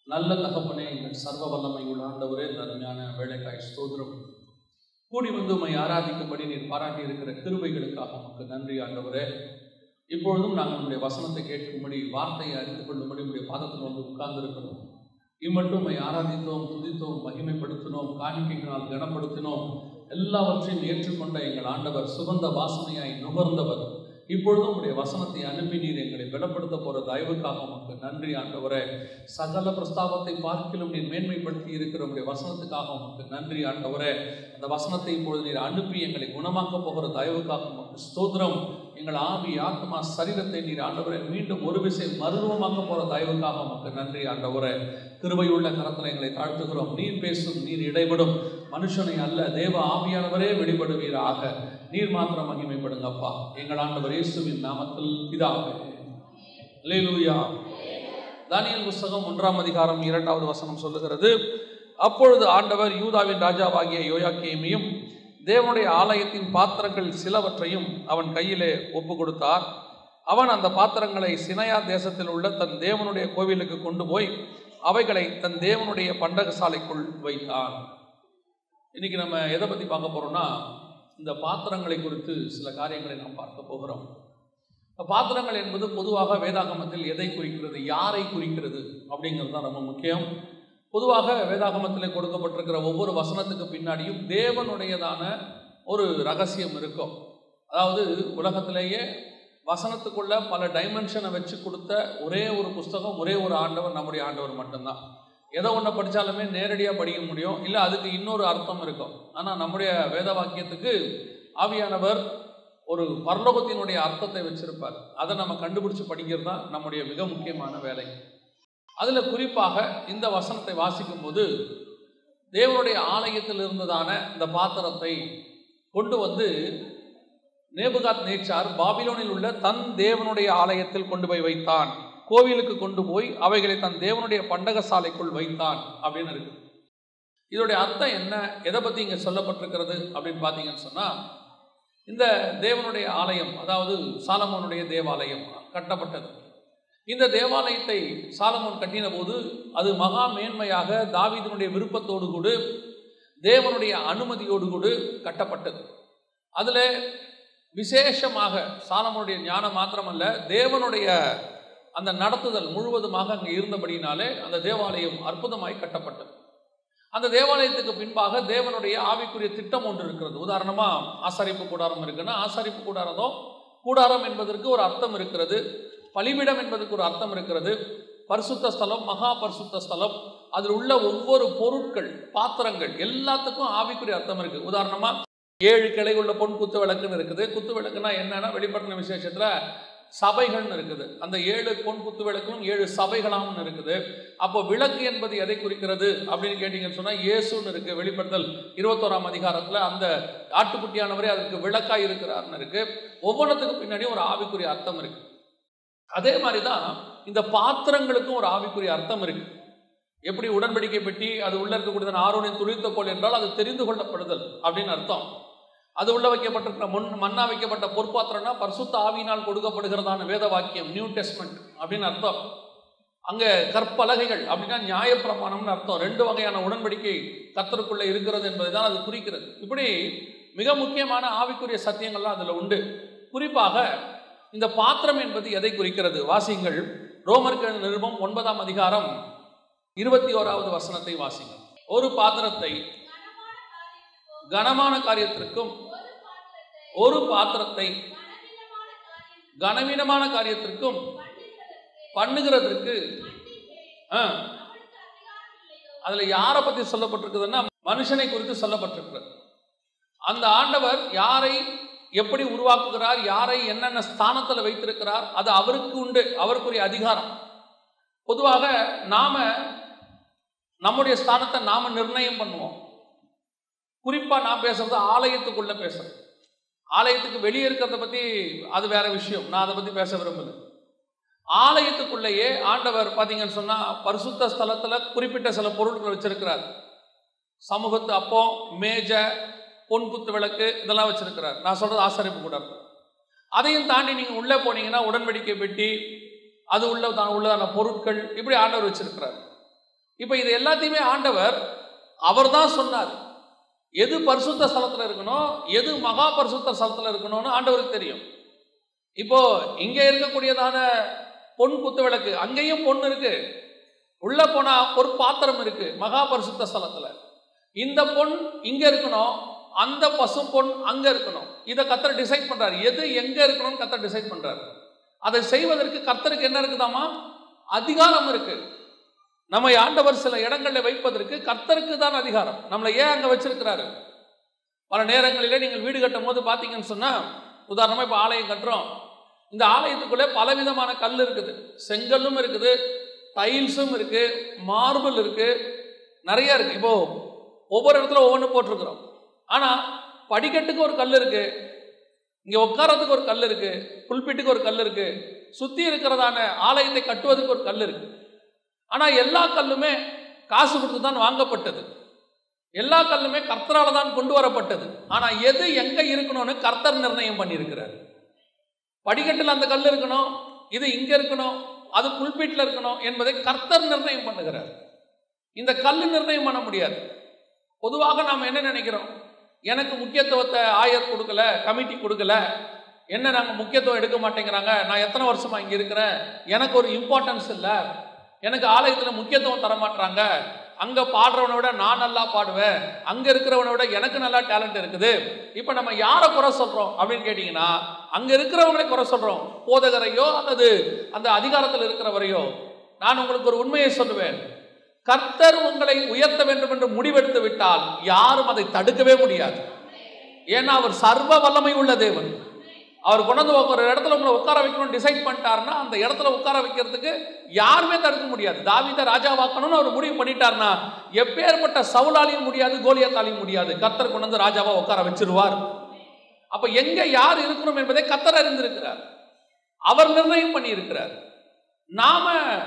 நல்ல தகப்பனே, எங்கள் சர்வ வல்லமை உள்ள ஆண்டவரே, இந்த அருமையான வேலைக்காய் ஸ்தோத்திரம். கூடி வந்து உம்மை ஆராதிக்கும்படி நீர் பாராட்டி இருக்கிற கிருபைகளுக்காக உமக்கு நன்றி ஆண்டவரே. இப்பொழுதும் நாங்கள் உங்களுடைய வசனத்தை கேட்கும்படி, வார்த்தையை அறிந்து கொள்ளும்படி உங்களுடைய பாதத்தில் வந்து உட்கார்ந்து இருக்கிறோம். இம்மட்டும் உம்மை ஆராதித்தோம், துதித்தோம், மகிமைப்படுத்தினோம், காணிக்கைகளால் கனப்படுத்தினோம். எல்லாவற்றையும் ஏற்றுக்கொண்ட எங்கள் ஆண்டவர் சுகந்த வாசனையாய் நுகர்ந்தவர். இப்பொழுதும் உடைய வசனத்தை அனுப்பி நீர் எங்களை பலப்படுத்த போகிற தயவுக்காக உமக்கு நன்றி ஆண்டவரே. சகல பிரஸ்தாபத்தை பார்க்கிலும் நீர் மேன்மைப்படுத்தி இருக்கிற உடைய வசனத்துக்காக உமக்கு நன்றி ஆண்டவரே. அந்த வசனத்தை இப்பொழுது நீர் அனுப்பி எங்களை குணமாக்க போகிற தயவுக்காக உமக்கு ஸ்தோத்திரம். எங்கள் ஆவி, ஆத்மா, சரீரத்தை நீர் ஆண்டவரை மீண்டும் ஒரு விசை மறுரூபமாக்க போகிற தயவுக்காக உமக்கு நன்றி ஆண்டவரே. கிருபையுள்ள கரத்தில் எங்களை தாழ்த்துகிறோம். நீர் பேசும், நீர் இடைபடும். மனுஷனை அல்ல, தேவ ஆவியானவரே வெளிப்படுவீராக. நீர் மாத்திரம் மகிமைப்படுங்கப்பா. எங்கள் ஆண்டவர் இயேசுவின் நாமத்தில் பிதாவே. அல்லேலூயா. தானியேல் புத்தகம் 1ஆம் அதிகாரம் 2வது வசனம் சொல்லுகிறது, அப்பொழுது ஆண்டவர் யூதாவின் ராஜாவாகிய யோயாக்கீமையும் தேவனுடைய ஆலயத்தின் பாத்திரங்கள் சிலவற்றையும் அவன் கையிலே ஒப்பு கொடுத்தார். அவன் அந்த பாத்திரங்களை சினையா தேசத்தில் உள்ள தன் தேவனுடைய கோவிலுக்கு கொண்டு போய் அவைகளை தன் தேவனுடைய பண்டகசாலைக்குள் வைத்தான். இன்னைக்கு நம்ம எதை பற்றி பார்க்க போறோம்னா, இந்த பாத்திரங்களை குறித்து சில காரியங்களை நாம் பார்க்க போகிறோம். பாத்திரங்கள் என்பது பொதுவாக வேதாகமத்தில் எதை குறிக்கிறது, யாரை குறிக்கிறது அப்படிங்கிறது தான் ரொம்ப முக்கியம். பொதுவாக வேதாகமத்தில் கொடுக்கப்பட்டிருக்கிற ஒவ்வொரு வசனத்துக்கு பின்னாடியும் தேவனுடையதான ஒரு ரகசியம் இருக்கும். அதாவது உலகத்திலேயே வசனத்துக்குள்ள பல டைமென்ஷனை வச்சு கொடுத்த ஒரே ஒரு புஸ்தகம், ஒரே ஒரு ஆண்டவர், நம்முடைய ஆண்டவர் மட்டும்தான். எதை ஒன்றை படித்தாலுமே நேரடியாக படிக்க முடியும், இல்லை அதுக்கு இன்னொரு அர்த்தம் இருக்கும். ஆனால் நம்முடைய வேத வாக்கியத்துக்கு ஆவியானவர் ஒரு பரலோகத்தினுடைய அர்த்தத்தை வச்சிருப்பார். அதை நம்ம கண்டுபிடிச்சு படிக்கிறது தான் நம்முடைய மிக முக்கியமான வேலை. அதில் குறிப்பாக இந்த வசனத்தை வாசிக்கும் போது தேவனுடைய ஆலயத்தில் இருந்ததான இந்த பாத்திரத்தை கொண்டு வந்து நேபுகாத் நேச்சார் பாபிலோனில் உள்ள தன் தேவனுடைய ஆலயத்தில் கொண்டு போய் வைத்தான். கோவிலுக்கு கொண்டு போய் அவைகளை தன் தேவனுடைய பண்டகசாலைக்குள் வைத்தான் அப்படின்னு இருக்கு. இதோடைய அர்த்தம் என்ன, எதை பற்றி இங்கே சொல்லப்பட்டிருக்கிறது அப்படின்னு பார்த்தீங்கன்னு சொன்னால், இந்த தேவனுடைய ஆலயம், அதாவது சாலமோனுடைய தேவாலயம் கட்டப்பட்டது. இந்த தேவாலயத்தை சாலமோன் கட்டின போது அது மகா மேன்மையாக தாவீதினுடைய விருப்பத்தோடு கூட தேவனுடைய அனுமதியோடு கூட கட்டப்பட்டது. அதில் விசேஷமாக சாலமோனுடைய ஞானம் மாத்திரமல்ல, தேவனுடைய அந்த நடத்துதல் முழுவதுமாக அங்கே இருந்தபடினாலே அந்த தேவாலயம் அற்புதமாய் கட்டப்பட்டது. அந்த தேவாலயத்துக்கு பின்பாக தேவனுடைய ஆவிக்குரிய திட்டம் ஒன்று இருக்கிறது. உதாரணமாக ஆசாரிப்பு கூடாரம் இருக்குன்னா, ஆசாரிப்பு கூடாரம் என்பதற்கு ஒரு அர்த்தம் இருக்கிறது. பலிபீடம் என்பதற்கு ஒரு அர்த்தம் இருக்கிறது. பரிசுத்த ஸ்தலம், மகா பரிசுத்த ஸ்தலம், அதில் உள்ள ஒவ்வொரு பொருட்கள், பாத்திரங்கள் எல்லாத்துக்கும் ஆவிக்குரிய அர்த்தம் இருக்கு. உதாரணமா 7 கிளை உள்ள பொன் குத்து விளக்குன்னு இருக்குது. குத்து விளக்குன்னா என்னன்னா, வெளிப்படுத்தின விசேஷத்துல சபைகள்னு இருக்குது. அந்த 7 பொன் குத்து விளக்கும் 7 சபைகளாம்னு இருக்குது. அப்போ விளக்கு என்பது எதை குறிக்கிறது அப்படின்னு கேட்டீங்கன்னு சொன்னா, இயேசுன்னு இருக்கு. வெளிப்படுத்தல் 21ஆம் அதிகாரத்துல அந்த ஆட்டுக்குட்டியானவரே அதற்கு விளக்காய் இருக்கிறார்னு இருக்கு. ஒவ்வொன்றத்துக்கு பின்னாடியும் ஒரு ஆவிக்குரிய அர்த்தம் இருக்கு. அதே மாதிரிதான் இந்த பாத்திரங்களுக்கும் ஒரு ஆவிக்குரிய அர்த்தம் இருக்கு. எப்படி உடன்படிக்கை பெட்டி அது உள்ள இருக்கக்கூடியது ஆரோனின் துளிர்த்த கோல் என்றால் அது தெரிந்து கொள்ளப்படுதல் அப்படின்னு அர்த்தம். அது உள்ள வைக்கப்பட்டிருக்கிற மண்ணா வைக்கப்பட்ட பொற்பாத்திரம்னா பரிசுத்த ஆவியினால் கொடுக்கப்படுகிறதான வேத வாக்கியம், நியூ டெஸ்ட்மெண்ட் அப்படின்னு அர்த்தம். அங்க கற்பலகைகள் அப்படின்னா நியாயப்பிரமாணம்னு அர்த்தம். 2 வகையான உடன்படிக்கை கர்த்தருக்குள்ள இருக்கிறது என்பதை தான் அது குறிக்கிறது. இப்படி மிக முக்கியமான ஆவிக்குரிய சத்தியங்கள்லாம் அதுல உண்டு. குறிப்பாக இந்த பாத்திரம் என்பது எதை குறிக்கிறது? வாசிங்கள், ரோமருக்கு நிருபம் 9ஆம் அதிகாரம் 21வது வசனத்தை வாசிங்கள். ஒரு பாத்திரத்தை கனமான காரியத்திற்கும் ஒரு பாத்திரத்தை கனவீனமான காரியத்திற்கும் பண்ணுகிறதற்கு அதுல யாரை பத்தி சொல்லப்பட்டிருக்குதுன்னா, மனுஷனை குறித்து சொல்லப்பட்டிருக்கிறது. அந்த ஆண்டவர் யாரை எப்படி உருவாக்குகிறார், யாரை என்னென்ன ஸ்தானத்தில் வைத்திருக்கிறார், அது அவருக்கு உண்டு, அவருக்குரிய அதிகாரம். பொதுவாக நாம நம்முடைய ஸ்தானத்தை நாம நிர்ணயம் பண்ணுவோம். குறிப்பா நான் பேசுறது ஆலயத்துக்குள்ள பேசுறேன். ஆலயத்துக்கு வெளியே இருக்கிறத பத்தி அது வேற விஷயம், நான் அதை பத்தி பேச விரும்பல. ஆலயத்துக்குள்ளேயே ஆண்டவர் பாத்தீங்கன்னு சொன்னா பரிசுத்த ஸ்தலத்துல குறிப்பிட்ட சில பொருட்கள் வச்சிருக்கிறார். சமூகத்து அப்போ, மேஜை, பொன் குத்து விளக்கு இதெல்லாம் வச்சிருக்கிறார். நான் சொல்றது ஆசாரிப்பு கூடாரம். அதையும் தாண்டி நீங்க உள்ளே போனீங்கன்னா உடன்படிக்கை பெட்டி, அது உள்ளதான பொருட்கள், இப்படி ஆண்டவர் வச்சிருக்கிறார். இப்ப இது எல்லாத்தையுமே ஆண்டவர் அவர் தான் சொன்னார். எது பரிசுத்த ஸ்தலத்துல இருக்கணும், எது மகா பரிசுத்த ஸ்தலத்துல இருக்கணும்னு ஆண்டவருக்கு தெரியும். இப்போ இங்க இருக்கக்கூடியதான பொன் குத்து விளக்கு, அங்கேயும் பொன் இருக்கு. உள்ள போனா ஒரு பாத்திரம் இருக்கு மகா பரிசுத்த ஸ்தலத்துல. இந்த பொன் இங்க இருக்கணும், அந்த பசும் பொன் அங்க இருக்கணும். இதை கர்த்தர் டிசைட் பண்றாரு. எது எங்க இருக்கணும்னு கர்த்தர் டிசைட் பண்றாரு. அதை செய்வதற்கு கர்த்தருக்கு என்ன இருக்குதாமா? அதிகாரம் இருக்கு. நம்மை ஆண்டவர் சில இடங்களில் வைப்பதற்கு கர்த்தருக்கு தான் அதிகாரம். நம்மளை ஏன் அங்க வச்சிருக்கிறாரு? பல நேரங்களிலே நீங்கள் வீடு கட்டும் போது பார்த்தீங்கன்னு சொன்னா, உதாரணமா இப்போ ஆலயம் கட்டுறோம். இந்த ஆலயத்துக்குள்ளே பலவிதமான கல் இருக்குது. செங்கல்லும் இருக்குது, டைல்ஸும் இருக்கு, மார்பிள் இருக்கு, நிறைய இருக்கு. இப்போ ஒவ்வொரு இடத்துல ஒவ்வொன்று போட்டிருக்கிறோம். ஆனா படிக்கட்டுக்கு ஒரு கல் இருக்கு, இங்க உட்காரத்துக்கு ஒரு கல் இருக்கு, புல்பிட்டுக்கு ஒரு கல் இருக்கு, சுத்தி இருக்கிறதான ஆலயத்தை கட்டுவதற்கு ஒரு கல் இருக்கு. ஆனா எல்லா கல்லுமே காசு கொடுத்து தான் வாங்கப்பட்டது. எல்லா கல்லுமே கர்த்தரால தான் கொண்டு வரப்பட்டது. ஆனா எது எங்க இருக்கணும்னு கர்த்தர் நிர்ணயம் பண்ணியிருக்கிறார். படிக்கட்டில் அந்த கல் இருக்கணும், இது இங்க இருக்கணும், அது புல்பிட்டில் இருக்கணும் என்பதை கர்த்தர் நிர்ணயம் பண்ணுகிறார். இந்த கல் நிர்ணயம் பண்ண முடியாது. பொதுவாக நாம் என்ன நினைக்கிறோம்? எனக்கு முக்கியத்துவத்தை ஆயர் கொடுக்கல, கமிட்டி கொடுக்கல, என்ன நாங்கள் முக்கியத்துவம் எடுக்க மாட்டேங்கிறாங்க, நான் எத்தனை வருஷமா இங்கே இருக்கிறேன், எனக்கு ஒரு இம்பார்ட்டன்ஸ் இல்லை, எனக்கு ஆலயத்தில் முக்கியத்துவம் தர மாட்டாங்க, அங்கே பாடுறவனை விட நான் நல்லா பாடுவேன், அங்கே இருக்கிறவனை விட எனக்கு நல்லா டேலண்ட் இருக்குது. இப்போ நம்ம யாரை குறை சொல்கிறோம் அப்படின்னு கேட்டிங்கன்னா, அங்கே இருக்கிறவங்களே குறை சொல்கிறோம், போதகரையோ அல்லது அந்த அதிகாரத்தில் இருக்கிறவரையோ. நான் உங்களுக்கு ஒரு உண்மையை சொல்லுவேன், கர்த்தர் உங்களை உயர்த்த வேண்டும் என்று முடிவெடுத்து விட்டால் யாரும் அதை தடுக்கவே முடியாது. ஏன்னா அவர் சர்வ வல்லமை உள்ள தேவன். அவர் கொண்டு ஒரு இடத்துல உங்களை உட்கார வைக்கணும்னு டிசைட் பண்ணிட்டாருன்னா அந்த இடத்துல உட்கார வைக்கிறதுக்கு யாருமே தடுக்க முடியாது. தாவீதை ராஜாவாக்கணும்னு அவர் முடிவு பண்ணிட்டாருன்னா எப்பேற்பட்ட சவுலாலையும் முடியாது, கோலியாத்தாலையும் முடியாது. கர்த்தர் கொண்டு வந்து ராஜாவா உட்கார வச்சிருவார். அப்ப எங்க யார் இருக்கணும் என்பதை கர்த்தர் அறிந்திருக்கிறார், அவர் நிர்ணயம் பண்ணி இருக்கிறார். நாம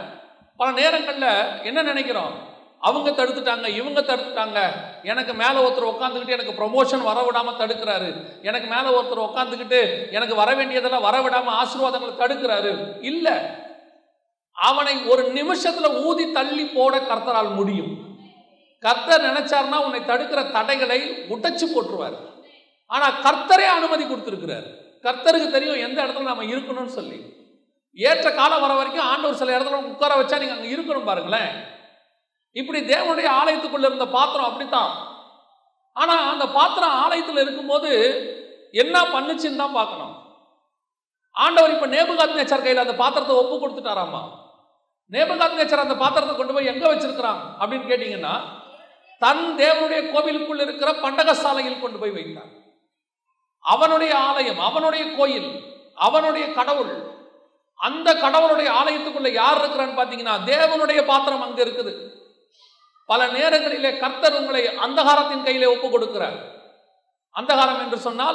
பல நேரங்கள்ல என்ன நினைக்கிறோம்? அவங்க தடுத்துட்டாங்க, இவங்க தடுத்துட்டாங்க, எனக்கு மேல ஒருத்தர் உட்காந்துக்கிட்டு எனக்கு ப்ரொமோஷன் வர விடாம தடுக்கிறாரு, எனக்கு மேல ஒருத்தர் உட்காந்துக்கிட்டு எனக்கு வர வேண்டியதெல்லாம் வர விடாம ஆசீர்வாதங்களை தடுக்கிறாரு. இல்ல, அவனை ஒரு நிமிஷத்துல ஊதி தள்ளி போட கர்த்தரால் முடியும். கர்த்தர் நினைச்சார்னா உன்னை தடுக்கிற தடைகளை உடைச்சு போட்டுருவார். ஆனா கர்த்தரே அனுமதி கொடுத்திருக்கிறார். கர்த்தருக்கு தெரியும் எந்த இடத்துல நம்ம இருக்கணும்னு சொல்லி. ஏற்ற காலம் வர வரைக்கும் ஆண்டவர் சில இடத்துல உட்கார வச்சா நீங்க அங்க இருக்கணும். பாருங்களேன், இப்படி தேவனுடைய ஆலயத்துக்குள்ள இருந்த பாத்திரம் அப்படித்தான். ஆனா அந்த பாத்திரம் ஆலயத்தில் இருக்கும்போது என்ன பண்ணுச்சுன்னு தான் பார்க்கணும். ஆண்டவர் இப்ப நேபுகாத்நேச்சர் கையில் அந்த பாத்திரத்தை ஒப்பு கொடுத்துட்டாராமா. நேபுகாத்நேச்சர் அந்த பாத்திரத்தை கொண்டு போய் எங்க வச்சிருக்கிறான் அப்படின்னு கேட்டீங்கன்னா, தன் தேவனுடைய கோவிலுக்குள் இருக்கிற பண்டகசாலையில் கொண்டு போய் வைத்தார். அவனுடைய ஆலயம், அவனுடைய கோயில், அவனுடைய கடவுள். அந்த கடவுளுடைய ஆலயத்துக்குள்ள யார் இருக்கிறான்னு பாத்தீங்கன்னா தேவனுடைய பாத்திரம் அங்க இருக்குது. பல நேரங்களிலே கர்த்தர் உங்களை அந்தகாரத்தின் கையிலே ஒப்பு கொடுக்கிறார். அந்தகாரம் என்று சொன்னால்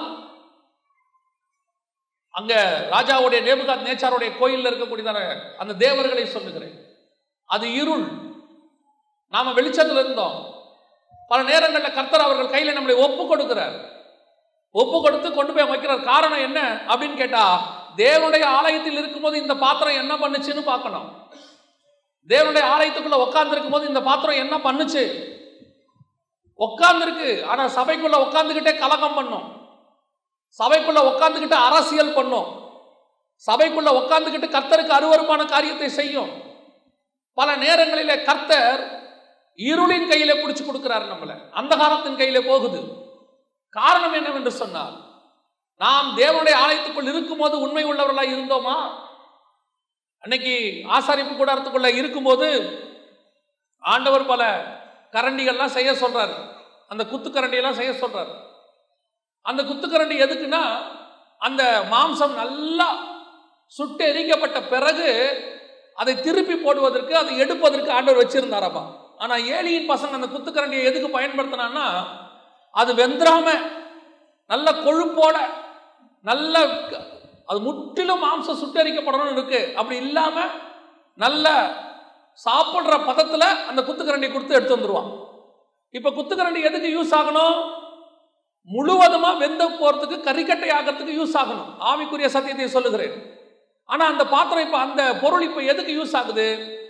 அங்க ராஜாவுடைய நேபுகாத்நேச்சாருடைய கோயில்ல இருக்கக்கூடியதான அந்த தேவர்களை சொல்லுகிறேன். அது இருள். நாம வெளிச்சத்தில் இருந்தோம். பல நேரங்களில் கர்த்தர் அவர்கள் கையில நம்மளை ஒப்பு கொடுக்கிறார். ஒப்பு கொடுத்து கொண்டு போய் வைக்கிறார். காரணம் என்ன அப்படின்னு கேட்டா, தேவனுடைய ஆலயத்தில் இருக்கும்போது இந்த பாத்திரம் என்ன பண்ணுச்சுன்னு பார்க்கணும். தேவனுடைய ஆலயத்துக்குள்ள உட்கார்ந்து இருக்கும் போது இந்த பாத்திரம் என்ன பண்ணுச்சு? உட்கார்ந்து இருக்கு, ஆனா சபைக்குள்ள உட்கார்ந்துகிட்டே கலகம் பண்ணும், சபைக்குள்ள உட்கார்ந்துகிட்டு அரசியல் பண்ணும், சபைக்குள்ள உட்கார்ந்துகிட்டு கர்த்தருக்கு அருவருப்பான காரியத்தை செய்யும். பல நேரங்களிலே கர்த்தர் இருளின் கையிலே பிடிச்சு கொடுக்கிறார், நம்மள அந்தகாரத்தின் கையிலே போகுது. காரணம் என்னவென்று சொன்னால், நாம் தேவனுடைய ஆலயத்துக்குள் இருக்கும் போது உண்மை உள்ளவர்களாக இருந்தோமா? அன்னைக்கு ஆசாரிப்பு கூடாரத்துக்குள்ள இருக்கும்போது ஆண்டவர் பல கரண்டிகள்லாம் செய்ய சொல்றாரு. அந்த குத்துக்கரண்டியெல்லாம் செய்ய சொல்றாரு. அந்த குத்துக்கரண்டி எதுக்குன்னா, அந்த மாம்சம் நல்லா சுட்டு எரிக்கப்பட்ட பிறகு அதை திருப்பி போடுவதற்கு, அதை எடுப்பதற்கு ஆண்டவர் வச்சிருந்தாரப்பா. ஆனா ஏலியின் பசங்க அந்த குத்துக்கரண்டியை எதுக்கு பயன்படுத்தினான்னா, அது வெந்திராம நல்ல கொழுப்போட நல்ல அது முற்றிலும் மாம்சம் சுட்டரிக்கப்படணும்னு இருக்கு. அப்படி இல்லாம நல்ல சாப்பிடுற பதத்துல அந்த குத்துக்கரண்டி கொடுத்து எடுத்து வந்துருவான். இப்ப குத்துக்கரண்டி எதுக்கு யூஸ் ஆகணும்? முழுவதுமா வெந்த போறதுக்கு, கறிக்கட்டை ஆகிறதுக்கு யூஸ் ஆகணும். ஆவிக்குரிய சத்தியத்தை சொல்லுகிறேன். ஆனா அந்த பாத்திரம் இப்ப அந்த பொருள் இப்ப எதுக்கு யூஸ் ஆகுது?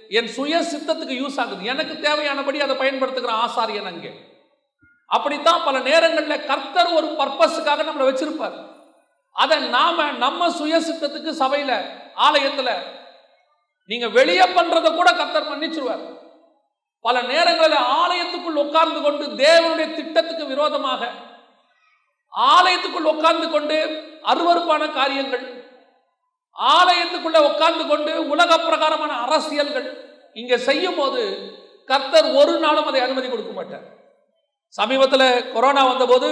என் சுய சித்தத்துக்கு யூஸ் ஆகுது, எனக்கு தேவையானபடி அதை பயன்படுத்துகிற ஆசாரியன் அங்கே. அப்படித்தான் பல நேரங்களில் கர்த்தர் ஒரு பர்பஸுக்காக நம்மளை வச்சிருப்பார். அதை நம்ம சுய சித்தத்துக்கு சபையில ஆலயத்துல நீங்க வெளியே பண்றதை கூட கர்த்தர் மன்னிச்சிருவார். பல நேரங்களில் ஆலயத்துக்குள் உட்கார்ந்து கொண்டு தேவனுடைய திட்டத்துக்கு விரோதமாக ஆலயத்துக்குள் உட்கார்ந்து கொண்டு அருவருப்பான காரியங்கள், ஆலயத்துக்குள்ள உட்கார்ந்து கொண்டு உலக பிரகாரமான அரசியல்கள் இங்க செய்யும் போது கர்த்தர் ஒரு நாளும் அதை அனுமதி கொடுக்க மாட்டார். சமீபத்தில் கொரோனா வந்தபோது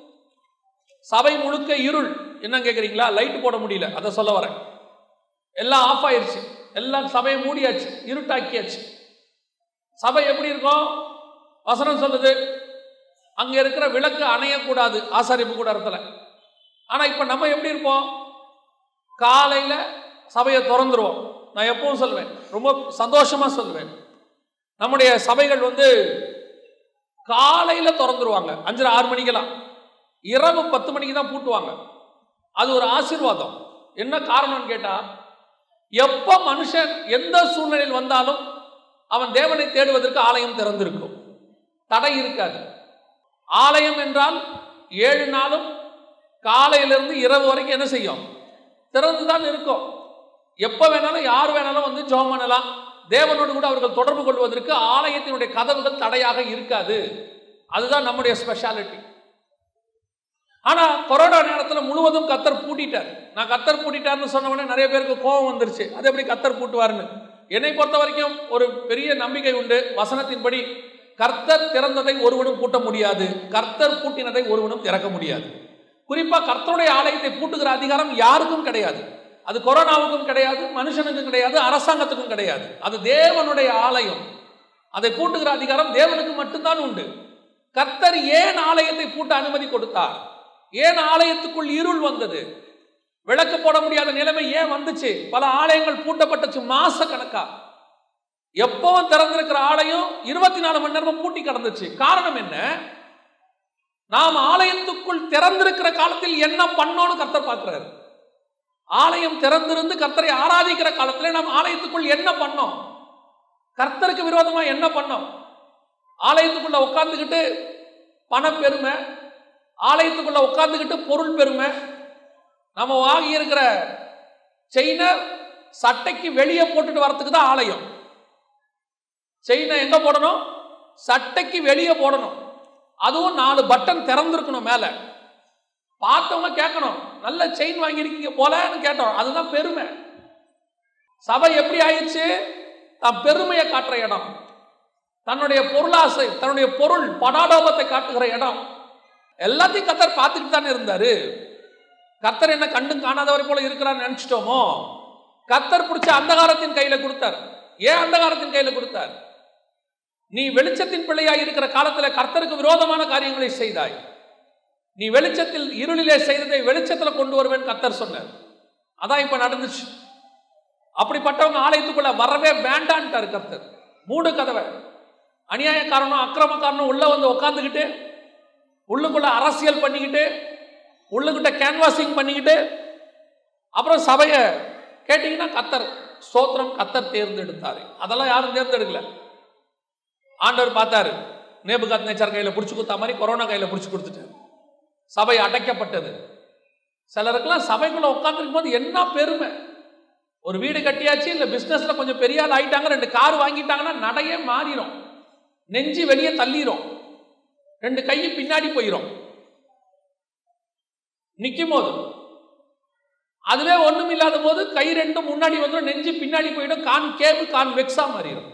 சபை முழுக்க இருள். என்ன கேட்குறீங்களா? லைட் போட முடியல, அதை சொல்ல வரேன். எல்லாம் ஆஃப் ஆயிடுச்சு, எல்லாம் சபையை மூடியாச்சு, இருட்டாக்கியாச்சு. சபை எப்படி இருக்கும்? வசனம் சொல்லுது, அங்க இருக்கிற விளக்கு அணையக்கூடாது ஆசாரிப்பு கூடாரத்தில். ஆனா இப்ப நம்ம எப்படி இருப்போம்? காலையில சபையை திறந்துருவோம். நான் எப்பவும் சொல்லுவேன், ரொம்ப சந்தோஷமா சொல்லுவேன், நம்முடைய சபைகள் காலையில திறந்துருவாங்க 5:30 6 மணிக்கெல்லாம். இரவு 10 மணிக்கு தான் பூட்டுவாங்க. அது ஒரு ஆசீர்வாதம். என்ன காரணம்னு கேட்டா, எப்ப மனுஷன் எந்த சூழ்நிலையில் வந்தாலும் அவன் தேவனை தேடுவதற்கு ஆலயம் திறந்திருக்கும், தடை இருக்காது. ஆலயம் என்றால் 7 நாளும் காலையிலிருந்து இரவு வரைக்கும் என்ன செய்யும்? திறந்துதான் இருக்கும். எப்ப வேணாலும் யார் வேணாலும் ஜெபம் பண்ணலாம். தேவனோடு கூட அவர்கள் தொடர்பு கொள்வதற்கு ஆலயத்தினுடைய கதவுகள் தடையாக இருக்காது. அதுதான் நம்முடைய ஸ்பெஷாலிட்டி. ஆனா கொரோனா நேரத்தில் முழுவதும் கர்த்தர் பூட்டிட்டார். நான் கர்த்தர் பூட்டிட்டார்னு சொன்ன உடனே நிறைய பேருக்கு கோபம் வந்துருச்சு. அது எப்படி கர்த்தர் பூட்டுவார்னு. என்னை பொறுத்த வரைக்கும் ஒரு பெரிய நம்பிக்கை உண்டு. வசனத்தின்படி கர்த்தர் திறந்ததை ஒருவனும் பூட்ட முடியாது, கர்த்தர் பூட்டினதை ஒருவனும் திறக்க முடியாது. குறிப்பா கர்த்தருடைய ஆலயத்தை பூட்டுகிற அதிகாரம் யாருக்கும் கிடையாது. அது கொரோனாவுக்கும் கிடையாது, மனுஷனுக்கும் கிடையாது, அரசாங்கத்துக்கும் கிடையாது. அது தேவனுடைய ஆலயம். அதை பூட்டுகிற அதிகாரம் தேவனுக்கு மட்டும்தான் உண்டு. கர்த்தர் ஏன் ஆலயத்தை பூட்ட அனுமதி கொடுத்தார்? ஏன் ஆலயத்துக்குள் இருள் வந்தது? விளக்கு போட முடியாத நிலைமை ஏன் வந்துச்சு? பல ஆலயங்கள் பூட்டப்பட்டுச்சு மாச கணக்கா. எப்பவும் திறந்திருக்கிற ஆலயம் 24 மணி நேரமும் பூட்டி கிடந்துச்சு. காரணம் என்ன? நாம் ஆலயத்துக்குள் திறந்திருக்கிற காலத்தில் என்ன பண்ணோன்னு கர்த்தர் பார்க்கிறார். ஆலயம் திறந்திருந்து கர்த்தரை ஆராதிக்கிற காலத்தில் நாம் ஆலயத்துக்குள் என்ன பண்ணோம்? கர்த்தருக்கு விரோதமா என்ன பண்ணோம்? ஆலயத்துக்குள்ள உட்கார்ந்துக்கிட்டு பண பெருமை, ஆலயத்துக்குள்ள உட்கார்ந்துக்கிட்டு பொருள் பெருமை. நம்ம வாங்கி இருக்கிற செயினை சட்டைக்கு வெளியே போட்டுட்டு வரத்துக்கு தான் ஆலயம். செயினை எங்க போடணும்? சட்டைக்கு வெளியே போடணும். அதுவும் 4 பட்டன் திறந்திருக்கணும் மேல. பார்த்தவங்க கேட்கணும், நல்ல செயின் வாங்கியிருக்கீங்க போலன்னு கேட்டோம். அதுதான் பெருமை. சபை எப்படி ஆயிடுச்சு? தன் பெருமையை காட்டுற இடம், தன்னுடைய பொருளாசை, தன்னுடைய பொருள் படாடோபத்தை காட்டுகிற இடம். எல்லாத்தையும் கர்த்தர் பார்த்துட்டு தானே இருந்தாரு. கர்த்தர் என்ன கண்டும் காணாதவரை போல இருக்கிறான்னு நினைச்சிட்டோமோ? கர்த்தர் பிடிச்ச அந்தகாரத்தின் கையில கொடுத்தார். ஏன் அந்தகாரத்தின் கையில கொடுத்தார்? நீ வெளிச்சத்தின் பிள்ளையாய் இருக்கிற காலத்தில் கர்த்தருக்கு விரோதமான காரியங்களை செய்தாய். நீ வெளிச்சத்தில் இருளிலே செய்ததை வெளிச்சத்தில் கொண்டு வருவேன் கர்த்தர் சொன்னார். அதான் இப்ப நடந்துச்சு. அப்படிப்பட்டவங்க ஆலயத்துக்குள்ள வரவே வேண்டான்ட்டார் கர்த்தர். மூடு கதவை. அநியாயக்காரனும் அக்கிரமக்காரனும் உள்ள உட்காந்துக்கிட்டு, உள்ளுக்குள்ள அரசியல் பண்ணிக்கிட்டு, உள்ளுக்கிட்ட கேன்வாசிங் பண்ணிக்கிட்டு, அப்புறம் சபையை கேட்டீங்கன்னா கர்த்தர் ஸ்தோத்திரம், கர்த்தர் தேர்ந்தெடுத்தாரு. அதெல்லாம் யாரும் தேர்ந்தெடுக்கல. ஆண்டவர் பார்த்தாரு, நேபுகாத்நேச்சார் கையில பிடிச்சு கொடுத்தா மாதிரி கொரோனா கையில பிடிச்சு கொடுத்துட்டாரு. சபை அடைக்கப்பட்டது. சிலருக்கெல்லாம் சபைக்குள்ள உட்காந்துருக்கும் போது என்ன பெருமை. ஒரு வீடு கட்டியாச்சு, இல்ல பிசினஸ்ல கொஞ்சம் பெரிய ஆள் ஆயிட்டாங்க, 2 கார் வாங்கிட்டாங்கன்னா நடையே மாறிடும், நெஞ்சு வெளியே தள்ளிரும், 2 கை பின்னாடி போயிரும். நிற்கும் போது அதுவே ஒண்ணும் இல்லாத போது கை 2 முன்னாடி வந்துடும், நெஞ்சு பின்னாடி போயிடும், கான் கேபு கான் வெக்ஸா மாறிடும்.